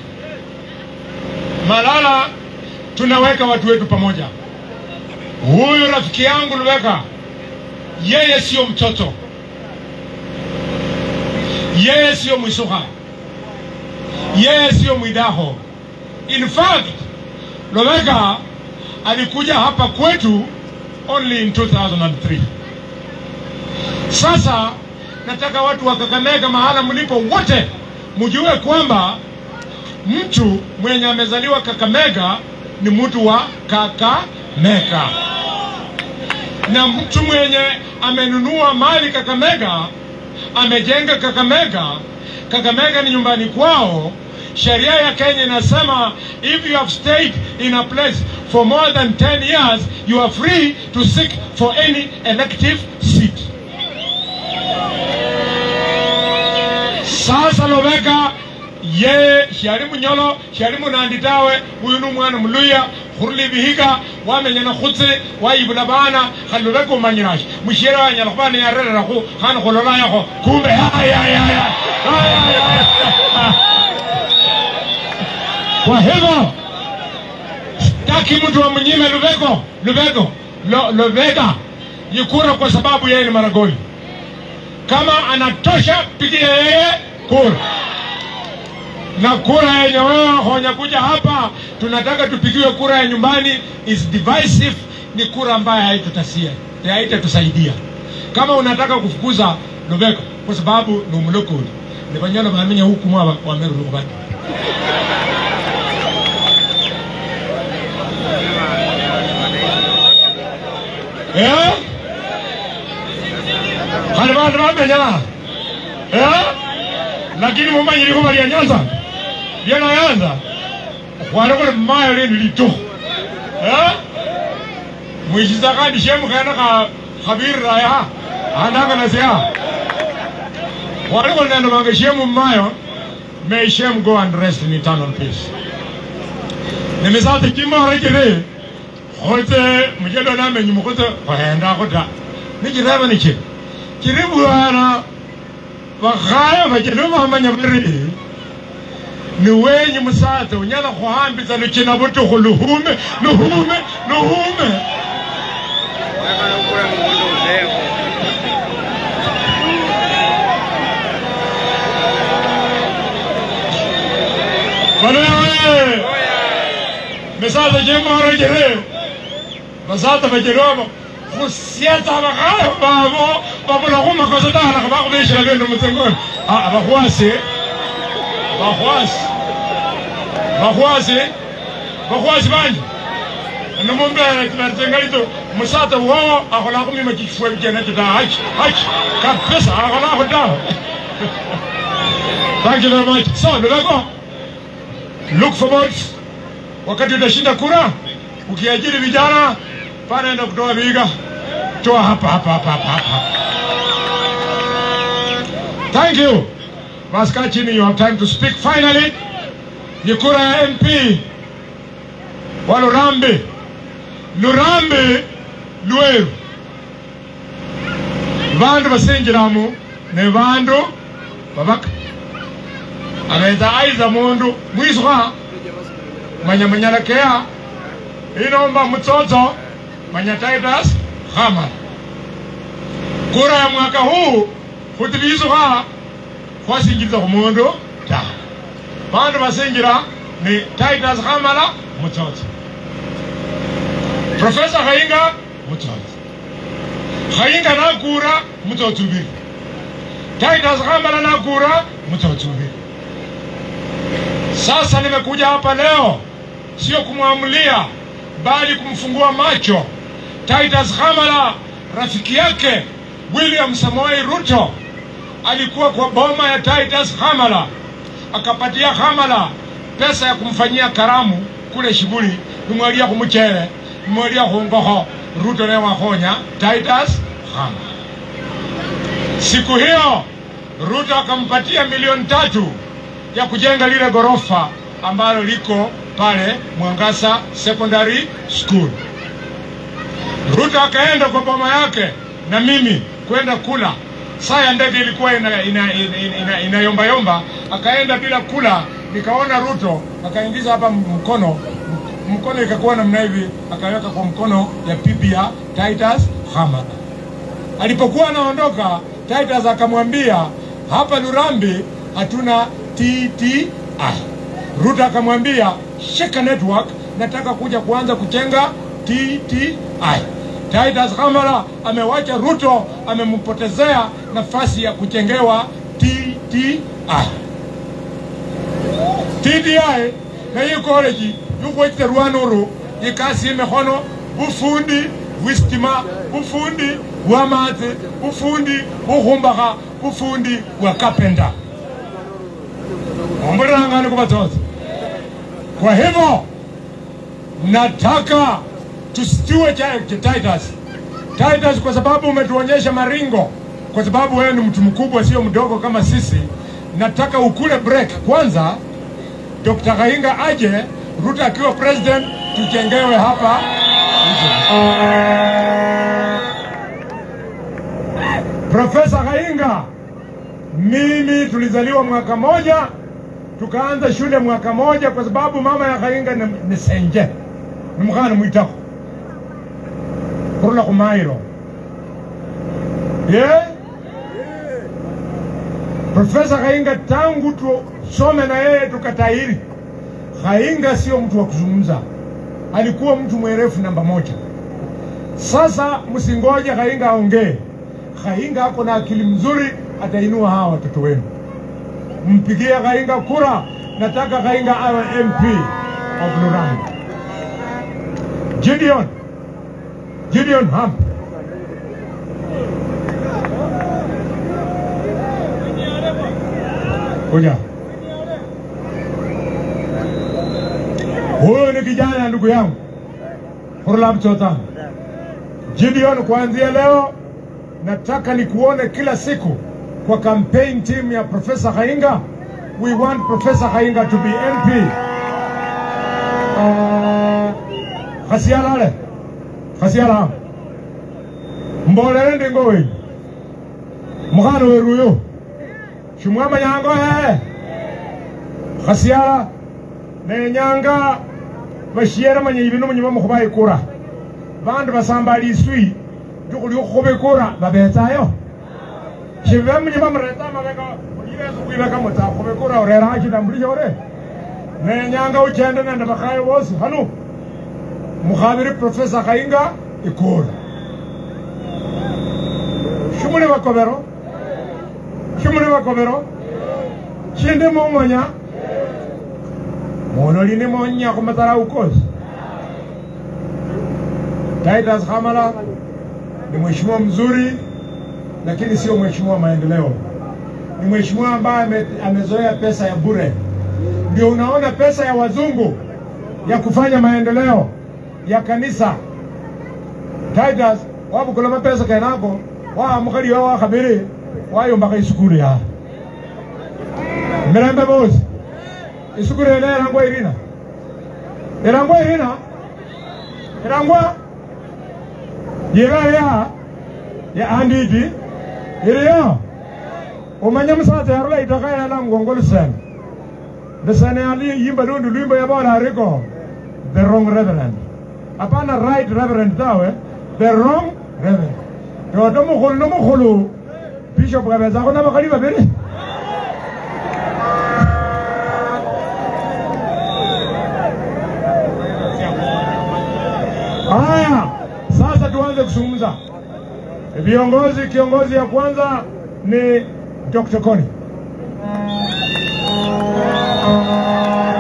Speaker 2: Malala tunaweka watu wetu pamoja. Huyu rafiki yangu Lubega, yeye sio mtoto. Yeye sio Mwisuha. Yeye sio Mwidaho. In fact, Lubega alikuja hapa kwetu only in 2003. Sasa nataka watu wa Kakamega mahala mlipo wote mjue kwamba mtu mwenye amezaliwa Kakamega ni mtu wa Kakamega. Na mtu mwenye amenunua mali Kakamega, amejenga Kakamega, Kakamega ni nyumbani kwao. Sheria ya Kenya inasema if you have stayed in a place for more than 10 years, you are free to seek for any elective seat. Sasa Lubega ye sharimu nyolo sharimu nanditawe huyu numwana muluya khurli bihiga wamenyana khutse wayibula bana khalubeka umanyirash mushira wanyala khubana yarera khu khana kholola yakho kumbe ya kwa hivyo taki mtu wa mnyime Lubega yikura kwa sababu yeye ni Maragoli. Kama anatosha pigie yeye kura. Na kura yenye wewe honya kuja hapa tunataka tupigiwe kura ya nyumbani is divisive, ni kura ambayo haitutasia, haitatusaidia. Kama unataka kufukuza Lubega kwa sababu ni umlokoli, ni banyana baamenya huku mwa wa Meru Lubega. Halibanda bamenya. Lakini mama yiliko bali Nyanza. Yana Nyanza. Kwaro kwa mayo leni lito. Mwishiza kandi shemu kana ka khabir raya. Andanga na sia. Kwaro kwa nando manga shemu mayo. May Shem go and rest in eternal peace. Nimesate kima rekere. Khote mujelo na menyu mukote kwaenda kota. Nikiraba niki. Kiribu ana wakhaya bajelo bamanya biri. Ni wenyi musate unyala khuhambiza lukina buto khuluhume luhume. Balewe. Mesate jemara jere. Mesate bajeroba. Khusiata bakhaya babo la khuma khosata la khaba khubeshela bendo mutengoni. Bakhwasi banje. Nomombe tunatengalito musata wao akhola khumima kifwe bijana tata hachi kabisa akhola khoda. Thank you very much. So Lubega, look forward. Wakati utashinda kura, ukiajiri vijana panaenda kutoa viga, toa hapa. Thank you. Maskachini, you have time to speak. Finally, ni kura ya MP wa Lurambe Lweru. Vandu basenjiramu ne vandu babaka. Ameza aiza mundu mwiswa manyamanyala kea inomba mutsozo manyataitas Khamala. Kura ya mwaka huu khutibizwa kwasingiza kumundu ta. Bandu basenjira ni Titus Khamala mutsozo. Professor Khainga mutsozo. Khainga na kura mutsozo bi. Titus Khamala na kura mutsozo bi. Sasa nimekuja hapa leo sio kumwamulia bali kumfungua macho Titus Khamala. Rafiki yake William Samoei Ruto alikuwa kwa boma ya Titus Khamala, akapatia Khamala pesa ya kumfanyia karamu kule shughuli, nimwalia kumuchere, nimwalia kungoho. Ruto naye wahonya Titus Khamala. Siku hiyo Ruto akampatia milioni 3 ya kujenga lile gorofa ambalo liko pale Mwangasa Secondary School. Ruto akaenda kwa boma yake na mimi kwenda kula. Saa ya ndege ilikuwa inayomba yomba, akaenda bila kula. Nikaona Ruto akaingiza hapa mkono ikakuwa namna hivi, akaweka kwa mkono ya pipi ya Titus Khamala. Alipokuwa anaondoka, Titus akamwambia hapa Lurambi hatuna TTI. Ruto akamwambia shika network, nataka kuja kuanza kujenga TTI. Titus Khamala amewacha Ruto, amempotezea nafasi ya kujengewa TTI. TTI na hiyo college yuko iterwanuru ikasi mehono bufundi wistima, bufundi wa mate, bufundi buhumbaka, bufundi wa carpenter. Omburanga ni kubatoza. Kwa hivyo nataka tusiwe Titus kwa sababu umetuonyesha maringo, kwa sababu wewe ni mtu mkubwa sio mdogo kama sisi. Nataka ukule break kwanza, Dr. Khainga aje, Ruto akiwa president, tujengewe hapa. Professor Khainga, mimi tulizaliwa mwaka moja, tukaanza shule mwaka moja, kwa sababu mama ya Khainga ni senje, ni mkana mwitako kurula kumairo. Professor Khainga tangu tusome na yeye tukatahiri, Khainga sio mtu wa kuzungumza, alikuwa mtu mwerefu namba 1. Sasa msingoje Khainga aongee. Khainga ako na akili mzuri, atainua hawa watoto wenu. Mpigie Khainga kura. Nataka Khainga awe MP of Lurambi. Gideon Ham. Kuja. Huyo ni kijana ndugu yangu Furlam Chota. Gideon, kuanzia leo nataka nikuone kila siku kwa campaign team ya Professor Khainga. We want Professor Khainga to be MP. Khasiala Mbole ndi ngowe mukano weruyo shumwama nyango Khasiala ne nyanga bashiera manye ibintu munyuma mukubaye kura bandu basambali iswi dukuli ukhobe kura babetayo shibe munyuma mureta mabeka uyibezo kuyibeka mota khobe kura orera akidambuli ore ne nyanga uchende nende bakayo bose hanu mukhabiri Professor Khainga ikura shumule bakobero chinde mongonya mono line monya kumatara ukozi. Titus Khamala ni mheshimiwa mzuri, lakini sio mheshimiwa maendeleo. Ni mheshimiwa ambaye amezoea pesa ya bure. Ndio unaona pesa ya wazungu ya kufanya maendeleo ya kanisa. Titus wabu kulama pesa kenako wa mukali wa khabiri wayo mpaka isukuru ya mirembe boss isukuru ile rangwa irina ya andidi iriyo umanya msata yarula itakaya na ngongolo sana besane ali yimba dundu limba ya bala riko the wrong reverend apana right reverend dawe the wrong reverend to mukhulu bishop gabeza kona bakali babiri. Haya, sasa tuanze kuzungumza. Kiongozi ya kwanza ni Dr. Koni.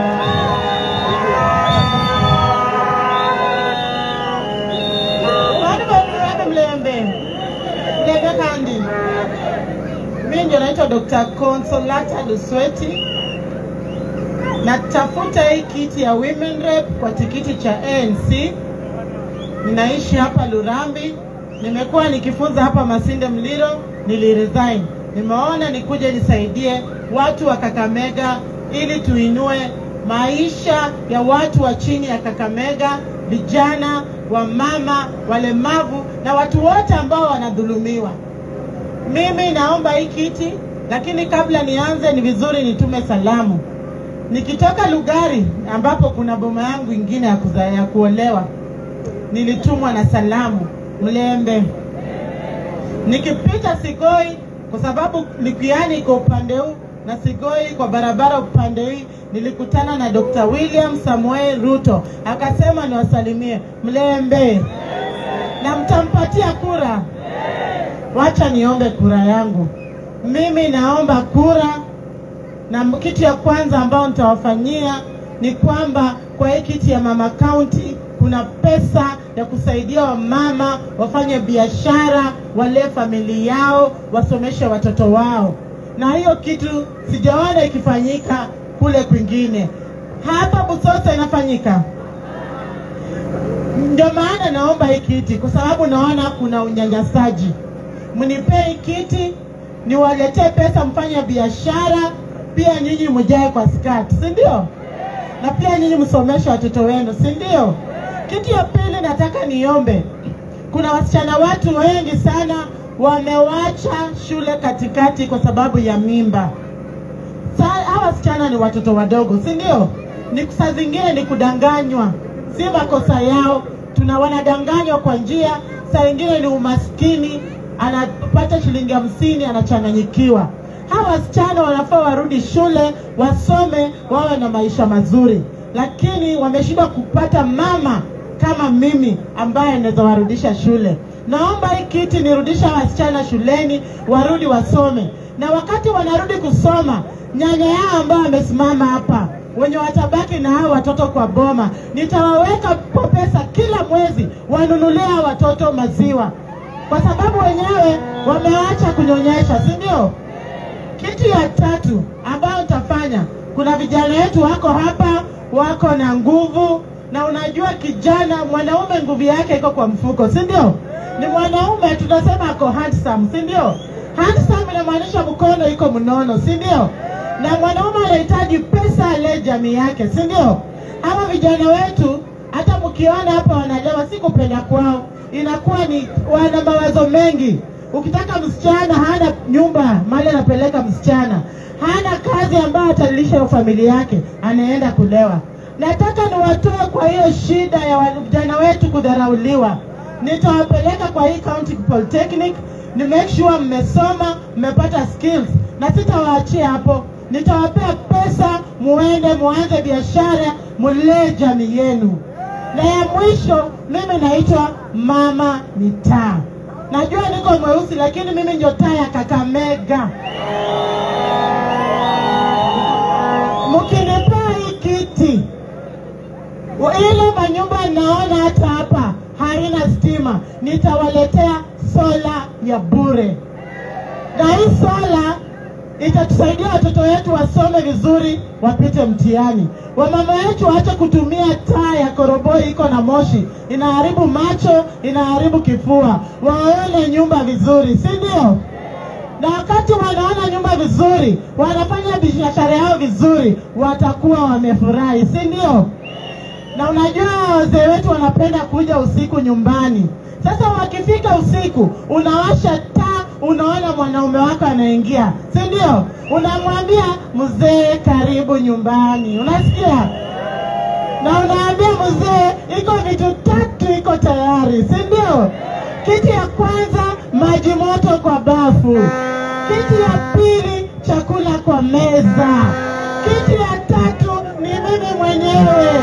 Speaker 3: naitwa Dr. Consolata Lusweti. Natafuta hii kiti ya Women Rep kwa tikiti cha ANC. Ninaishi hapa Lurambi. Nimekuwa nikifunza hapa Masinde Mlilo, niliresign. Nimeona nikuje nisaidie watu wa Kakamega ili tuinue maisha ya watu wa chini ya Kakamega, vijana, wamama, walemavu na watu wote ambao wanadhulumiwa. Mimi naomba hii kiti, lakini kabla nianze ni vizuri nitume salamu. Nikitoka Lugari ambapo kuna boma yangu ingine ya kuolewa, nilitumwa na salamu Mlembe. Nikipita Sigoi kwa sababu Likuyani iko upande huu na Sigoi kwa barabara upande hii, nilikutana na Dr. William Samuel Ruto. Akasema niwasalimie Mlembe. Na mtampatia kura. Wacha niombe kura yangu. Mimi naomba kura, na kitu ya kwanza ambao nitawafanyia ni kwamba kwa hii kiti ya Mama County kuna pesa ya kusaidia wamama wafanye biashara, wale familia yao, wasomeshe watoto wao. Na hiyo kitu sijaona ikifanyika kule kwingine. Hapa Busosa inafanyika. Ndio maana naomba hii kiti, kwa sababu naona kuna unyanyasaji. Mnipee kiti, niwaletee pesa mfanye biashara, pia nyinyi mjae kwa skati, si ndio? Na pia nyinyi msomeshe watoto wenu, si ndio? Kitu ya pili nataka niombe. Kuna wasichana watu wengi sana wamewacha shule katikati kwa sababu ya mimba. Hawa wasichana ni watoto wadogo, si ndio? Ni saa zingine ni kudanganywa. Si makosa yao, wanadanganywa kwa njia, saa nyingine ni umaskini, anapata shilingi 50 anachanganyikiwa. Hawa wasichana wanafaa warudi shule, wasome, wawe na maisha mazuri. Lakini wameshindwa kupata mama kama mimi ambaye anaweza warudisha shule. Naomba hii kiti nirudisha wasichana shuleni, warudi wasome. Na wakati wanarudi kusoma, nyanya yao ambao wamesimama hapa, wenye watabaki na hao watoto kwa boma, nitawaweka kwa pesa kila mwezi wanunulia watoto maziwa. Kwa sababu wenyewe wameacha kunyonyesha, si ndio? Kitu ya tatu ambao utafanya, kuna vijana wetu wako hapa, wako na nguvu. Na unajua kijana, mwanaume nguvu yake iko kwa mfuko, si ndio? Ni mwanaume tunasema ako handsome, si ndio? Handsome inamaanisha mkono iko mnono, si ndio? Na mwanaume anahitaji pesa ale jamii yake, si ndio? Hawa vijana wetu hata mkiona hapa wanalewa, si kupenda kwao, inakuwa ni wana mawazo mengi. Ukitaka msichana hana nyumba mahali anapeleka msichana, hana kazi ambayo atalisha familia yake, anaenda kulewa. Nataka niwatoe kwa hiyo shida ya vijana wetu kudharauliwa. Nitawapeleka kwa hii county polytechnic, ni make sure mmesoma, mmepata skills, na sitawaachia hapo. Nitawapea pesa, muende muanze biashara, mulee jamii yenu. Na ya mwisho, mimi naitwa Mama Mitaa. Najua niko mweusi, lakini mimi ndio taa ya Kakamega. Mkinipea hii kiti, ile manyumba naona hata hapa haina stima, nitawaletea sola ya bure. Na hii sola itatusaidia watoto wetu wasome vizuri, wapite mtihani. Wamama wetu waache kutumia taa ya koroboi iko na moshi, inaharibu macho, inaharibu kifua. Waone nyumba vizuri, si ndio? Na wakati wanaona nyumba vizuri, wanafanya biashara yao vizuri, watakuwa wamefurahi, si ndio? Na unajua wazee wetu wanapenda kuja usiku nyumbani. Sasa wakifika usiku, unawasha taa, unaona mwanaume wako anaingia, si ndio? Unamwambia mzee karibu nyumbani, unasikia? Na unaambia mzee iko vitu 3 iko tayari, si ndio? Kitu ya kwanza, maji moto kwa bafu. Kitu ya pili, chakula kwa meza. Kitu ya 3 ni mimi mwenyewe.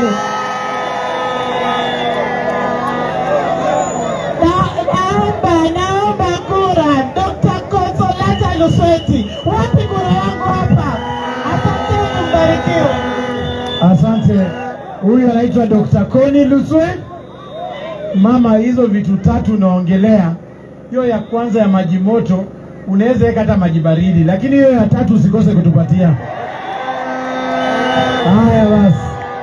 Speaker 3: Naomba kura Dr. Consolata Lusweti. Wapi kura yangu hapa? Asante, mbarikiwe.
Speaker 1: Asante. Huyu anaitwa Dr. Connie Luswe. Mama, hizo vitu 3 naongelea, hiyo ya kwanza ya maji moto, unaweza weka hata maji baridi, lakini hiyo ya 3 usikose kutupatia. Haya basi.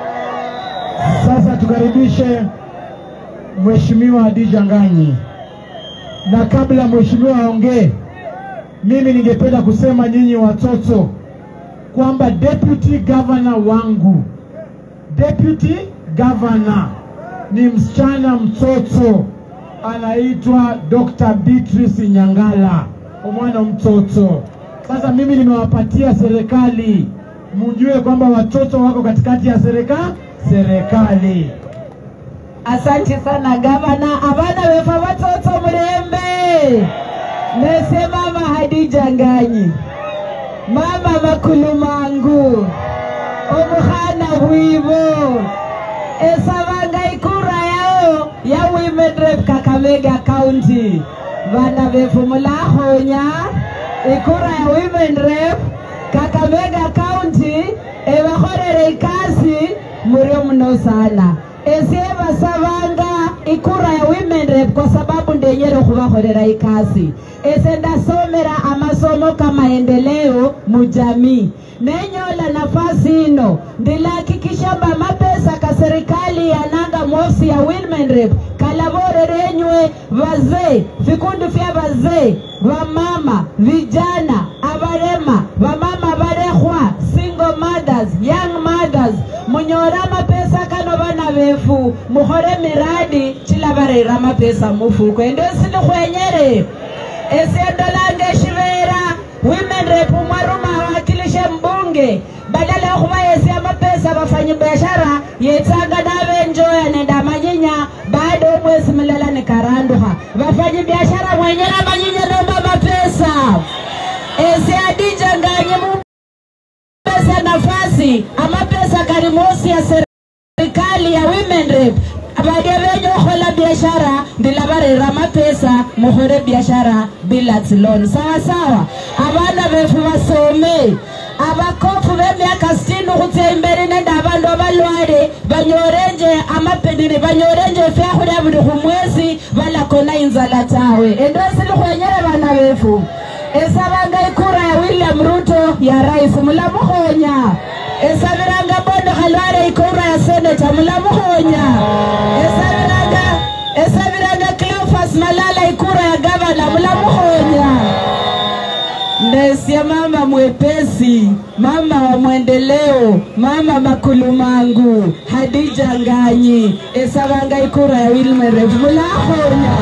Speaker 1: Sasa tukaribishe Mheshimiwa Hadija Ng'anyi. Na kabla mheshimiwa aongee, mimi ningependa kusema nyinyi watoto kwamba deputy governor wangu, deputy governor ni msichana mtoto anaitwa Dr. Beatrice Nyangala, mwana mtoto. Sasa mimi nimewapatia serikali, mjue kwamba watoto wako katikati ya serikali.
Speaker 3: Asante sana gavana. Abana wefa watoto mrembe. Nesema mama Hadija Ng'anyi, mama Makulumangu, omuhana wibo esabanga ikura yao ya Women Rep Kakamega County. Bana befu mulahonya ikura ya Women Rep Kakamega County ebahorere ikasi muri mno sana. Esieba sabanga ikura ya Women Rep kwa sababu ndenyero kubahorera ikasi. Esenda somera amasomo kama endeleo mujamii. Nenyola nafasi ino ndilahakikisha ba mapesa ka serikali yananga mosi ya Women Rep kalabore renywe wazee, vikundi vya wazee, wamama, vijana, abarema, wamama barehwa, single mothers, young mothers, munyora mapesa kano bana befu, muhore miradi chila barera mapesa mufuko. Endo sili kwenyere esiendolange shivera Women Rep mwaruma wakilishe mbunge badala ya kubayesi ya mapesa wafanyi biashara yetanga nawe njoya nenda manyinya bado mwezi milala ni karanduha wafanyi biashara mwenyera manyinya nomba mapesa. Hadija Ng'anyi pesa nafasi ama pesa karimosi ya serikali ya Women Rep abadia wenye ukola biashara ndilabare rama pesa muhore biashara bila loan. Sawa sawa. Abana befu wasome abakofu b'emyaka 60 kutembere nenda abandu abalware banyorenje amapendine banyorenje fyahura buri kumwezi balakona inzala tawe. Endo silikwenyere bana befu esabanga ikura ya William Ruto ya rais mulamuhonya. Esabiranga bondo halware ikura ya senator mulamuhonya. Esabiranga Cleophas Malala ikura ya governor mulamuhonya. Ndesia mama mwepesi, mama wa mwendeleo, mama Makulumangu, Hadija Ng'anyi, esabanga ikura ya Women Rep mulamuhonya.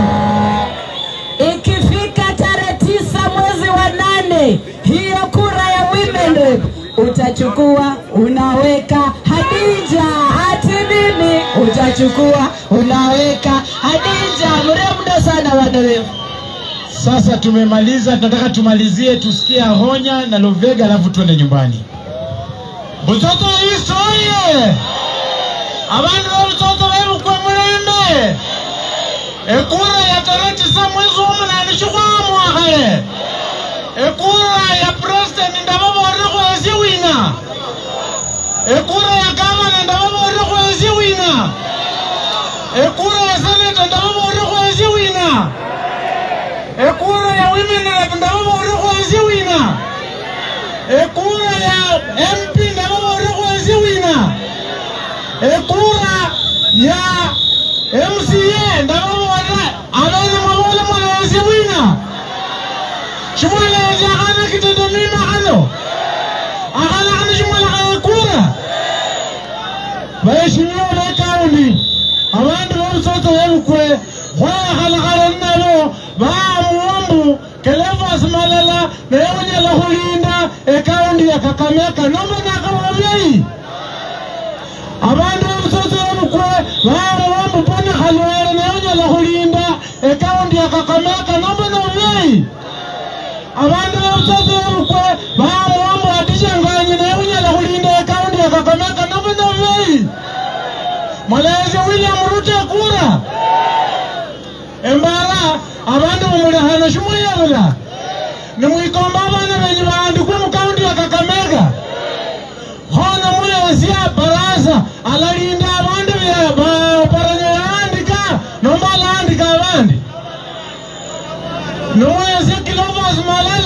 Speaker 3: Ikifika tarehe 9 mwezi wa 8, hiyo kura ya Women Rep utachukua unaweka Hadija. Ati nini? Utachukua unaweka Hadija. Mremdo sana wanawefu.
Speaker 1: Sasa tumemaliza, tunataka tumalizie tusikie Ahonya na Lovega alafu tuende nyumbani. Butoto isoye. Abantu butoto wewe kwa mrembe. Ekura ya tarehe 9 mwezi wa 8 chukua mwakale. Ekura ya president ndababo oriko eziwina. Ekura ya governor ndababo oriko eziwina. Ekura ya senator ndababo oriko eziwina. Ekura ya Women Rep ndababo oriko eziwina. Ekura ya MP ndababo oriko eziwina. Ekura ya MCA ndababo abana mabole mwana eziwina. Shimula ya kana kitendo mima hano. Akana kana shimula kana kura. Baheshimiwa na kauli. Abantu bosoto yebukwe. Kwa halakala nalo. Muambu. Cleophas Malala. Neonya la hulinda. Ekaundi ya Kakamega. Nomba na kawabiyai. Abantu bosoto yebukwe. Muambu pone halwere. Neonya la hulinda. Ekaundi ya Kakamega. Nomba na wabiyai. Abantu bosoto yebukwe bamuambo Hadija Ng'anyi na unyala kulinda account ya Kakamega nomba wei. Mweleze William Ruto kura. Embara abantu mumule hano shumuyabula. Nimwikomba abana benyi baandikwe mu account ya Kakamega. Hona mulezia baraza alalinda abantu ba paranya andika nomba andika abandi. Noeze Cleophas Malala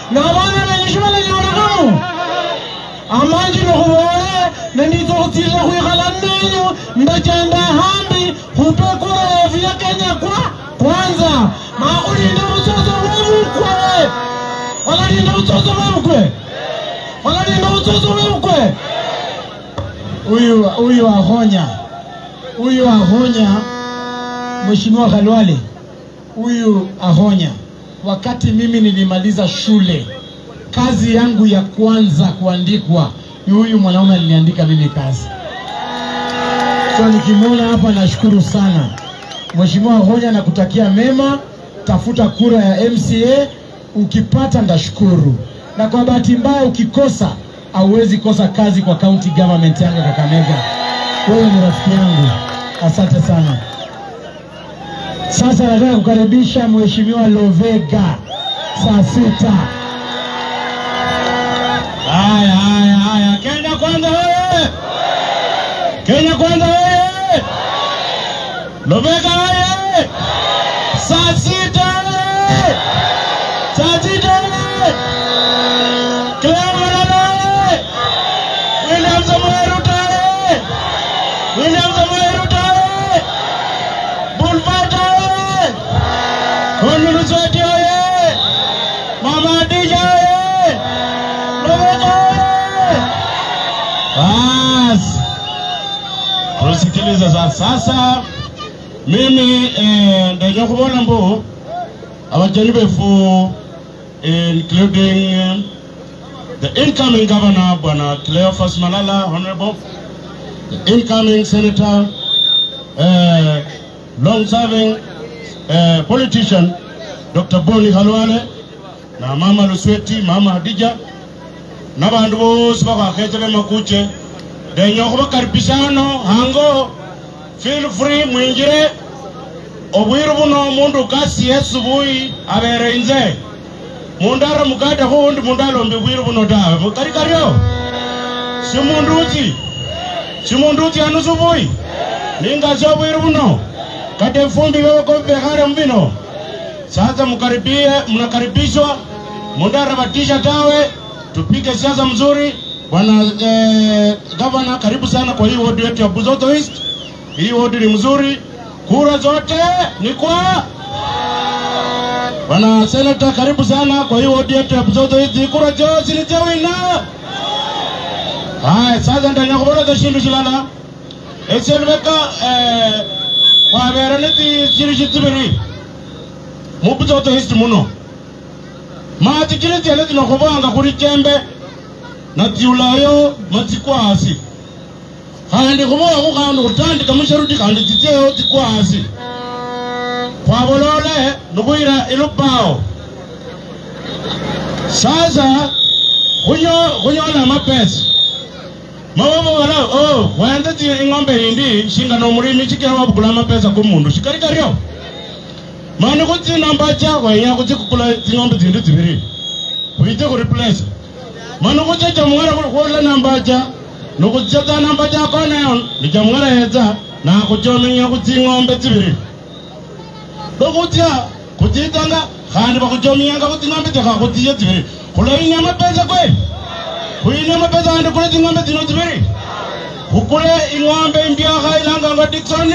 Speaker 1: na bana na nishwala nyorakamu amanji no huwa na nitotile kuigalanyo ndachanda hambi kupekura vya Kenya kwanza makulinda mtoto wewe kwe wanalinda mtoto wewe kwe wanalinda mtoto wewe kwe huyu ahonya Mheshimiwa Khalwale huyu ahonya wakati mimi nilimaliza shule kazi yangu ya kwanza kuandikwa ni huyu mwanaume aliniandika mimi kazi. So nikimwona hapa nashukuru sana. Mheshimiwa Ahonya nakutakia mema, tafuta kura ya MCA, ukipata ndashukuru. Na kwa bahati mbaya ukikosa, hauwezi kosa kazi kwa county government yangu Kakamega. Wewe ni rafiki yangu. Asante sana. Sasa nataka kukaribisha Mheshimiwa Lovega saa 6. Haya. Kenya kwanza wewe. Kenya kwanza wewe. Lovega wewe. Saa 6. Saa 6. William Samoei Ruto. William Samoei Ruto. Bulfata. Konu Lusweti wewe. Mama Adija wewe. Bas. Tusikiliza sasa. Mimi ndio kuona mbo abajani befu including the incoming governor Bwana Cleophas Malala, honorable, the incoming senator, long-serving politician Dr. Boni Khalwale na Mama Lusweti, Mama Hadija na bandu bose bakakhethe makuche denyo kubakaribishano hango. Feel free mwinjire obwiru buno mundu kasi yesubuhi abere inze mundara mugada hundi mundalo mbibwiru buno dawe mukarikario simunduzi anusubuhi ninga zo bwiru buno kate fumbi wewe ko behara mbino. Sasa mnakaribishwa mundara batisha tawe tupige siasa mzuri. Bwana governor karibu sana kwa hii ward yetu ya Buzoto East. Hii ward ni mzuri, kura zote ni kwa Bwana senator karibu sana kwa hii ward yetu ya Buzoto East, kura zote ni za wina. Haya sasa ndanya kubora za shindu shilala eselweka kwa beraneti chirishitibiri mu Buzoto East muno maati kireti aleti nakubanga kuri chembe na tiulayo matikwasi kandi kuboa kukandi kutandika musharudi kandi titeo tikwasi kwa bolole nukuira ilupao. Sasa kunyola mapesa mabobo wala wanda ti ingombe indi shinga no murimi chikira wabukula mapesa kumundu shikarikario mani kuti namba chako ya kuti kukula ngombe zindu zibiri uite ku replace mani kuti chamwara kukola namba cha nukuchata namba cha kona ni chamwara heza na kuchomenya kuti ngombe zibiri dokutia kutitanga kandi bakuchomenya kuti ngombe taka kuti zibiri kula inya mapesa kwe kuinya mapesa ande kula ngombe zino zibiri kukule ingombe imbiaka ilanga nga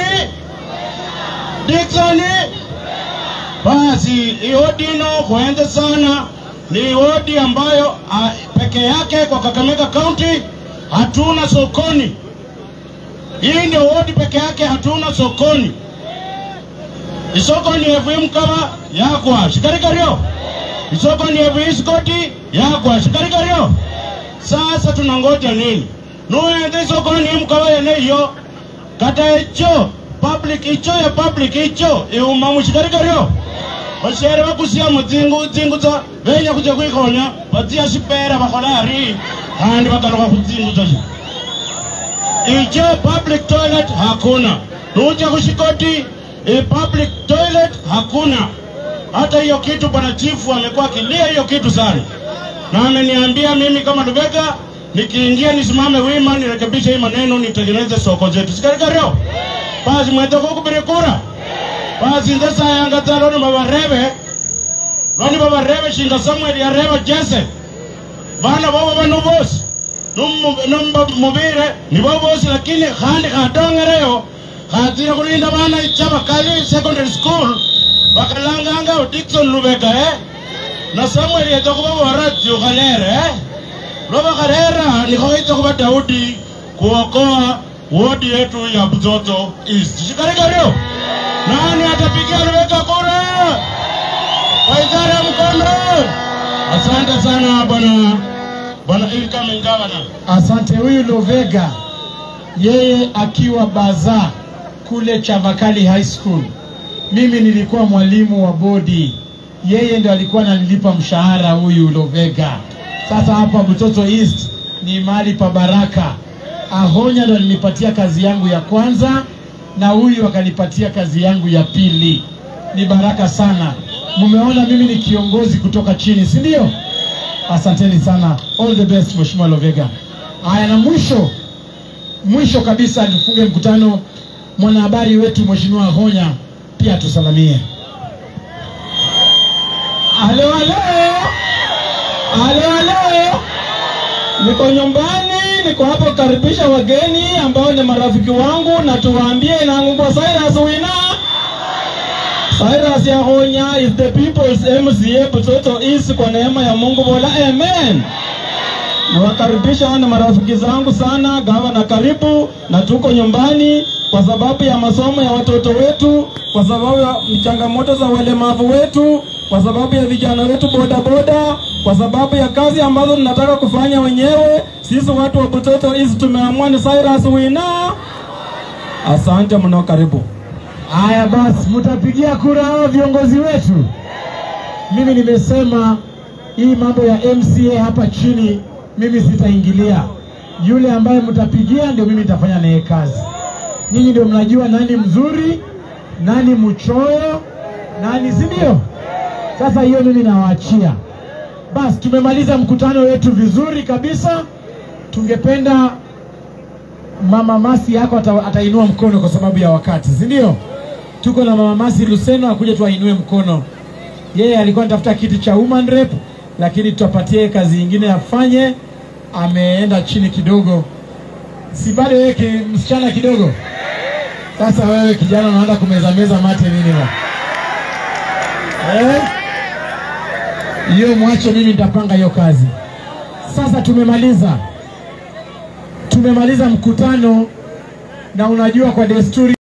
Speaker 1: Dicksoni. Basi iodi no kuende sana ni wodi ambayo peke yake kwa Kakamega County hatuna sokoni. Hii ndio wodi peke yake hatuna sokoni. Isoko ni FM kama yakwa shikarikario. Isoko ni FM iskoti yakwa shikarikario. Sasa tunangoja nini? Nuende sokoni mkawa yene hiyo kata icho public icho iumamu shikarikario. Bashere bakusia muzingu za benya kuja kwikonya batia shipera bakolari kandi bakaroka kuzingu za icho public toilet hakuna. Nuja kushikoti public toilet hakuna. Hata hiyo kitu bwana chifu amekuwa kilia hiyo kitu sana. Na ameniambia mimi kama Lubega nikiingia nisimame wima nirekebishe hii maneno nitengeneze soko zetu. Sikarikario. Basi mwende kukubiri kura. Basi ndesa yanga taloni mabarebe
Speaker 4: Nani baba rebe shinga Samuel ya reba Jesse. Bana baba bano boss. Numba mubire ni baba boss lakini khandi khadongereyo. Khatira kulinda bana ichaba kali secondary school. Bakalanganga Dickson Lubega na Samuel ya tokuba waratio kalere Roba Karera ni khoita kuba Daudi kuokoa wodi yetu ya Buzoto East. Shikarika leo. Nani atapigia Lubega kura? Waizara mkono. Asante sana bwana incoming governor.
Speaker 1: Asante. Huyu Lubega yeye akiwa baza kule Chavakali High School. Mimi nilikuwa mwalimu wa bodi. Yeye ndio alikuwa ananilipa mshahara huyu Lubega. Sasa hapa Buzoto East ni mahali pa baraka. Ahonya ndio alinipatia kazi yangu ya kwanza na huyu akanipatia kazi yangu ya pili. Ni baraka sana. Mumeona mimi ni kiongozi kutoka chini, si ndio? Asanteni sana. All the best Mheshimiwa Lubega. Haya, na mwisho kabisa tufunge mkutano, mwanahabari wetu Mheshimiwa Ahonya pia tusalamie. Halo. Niko nyumbani, niko hapa kukaribisha wageni ambao ni marafiki wangu na tuwaambie inaangua Cyrus Wina. Cyrus Ahonya is the people's MCA Buzoto East kwa neema ya Mungu Mola. Amen. Nawakaribisha na marafiki zangu sana, gavana karibu, na tuko nyumbani kwa sababu ya masomo ya watoto wetu, kwa sababu ya changamoto za walemavu wetu, kwa sababu ya vijana wetu boda, kwa sababu ya kazi ambazo tunataka kufanya wenyewe. Sisi watu wa Buzoto East tumeamua ni Cyrus Wina. Asante mno, karibu. Haya basi, mtapigia kura hao viongozi wetu. Mimi nimesema hii mambo ya MCA hapa chini mimi sitaingilia. Yule ambaye mtapigia ndio mimi nitafanya naye kazi. Nyinyi ndio mnajua nani mzuri, nani mchoyo, nani si ndio? Sasa hiyo mimi nawaachia. Basi tumemaliza mkutano wetu vizuri kabisa. Tungependa Mama Masi yako atainua mkono kwa sababu ya wakati, si ndio? Tuko na Mama Masi Luseno akuje tuainue mkono. Yeye alikuwa anatafuta kiti cha woman rep lakini tutapatie kazi nyingine afanye. Ameenda chini kidogo. Si bado wewe msichana kidogo. Sasa wewe kijana unaanza kumeza mate nini ba? Hiyo mwache, mimi nitapanga hiyo kazi. Sasa tumemaliza mkutano, na unajua kwa desturi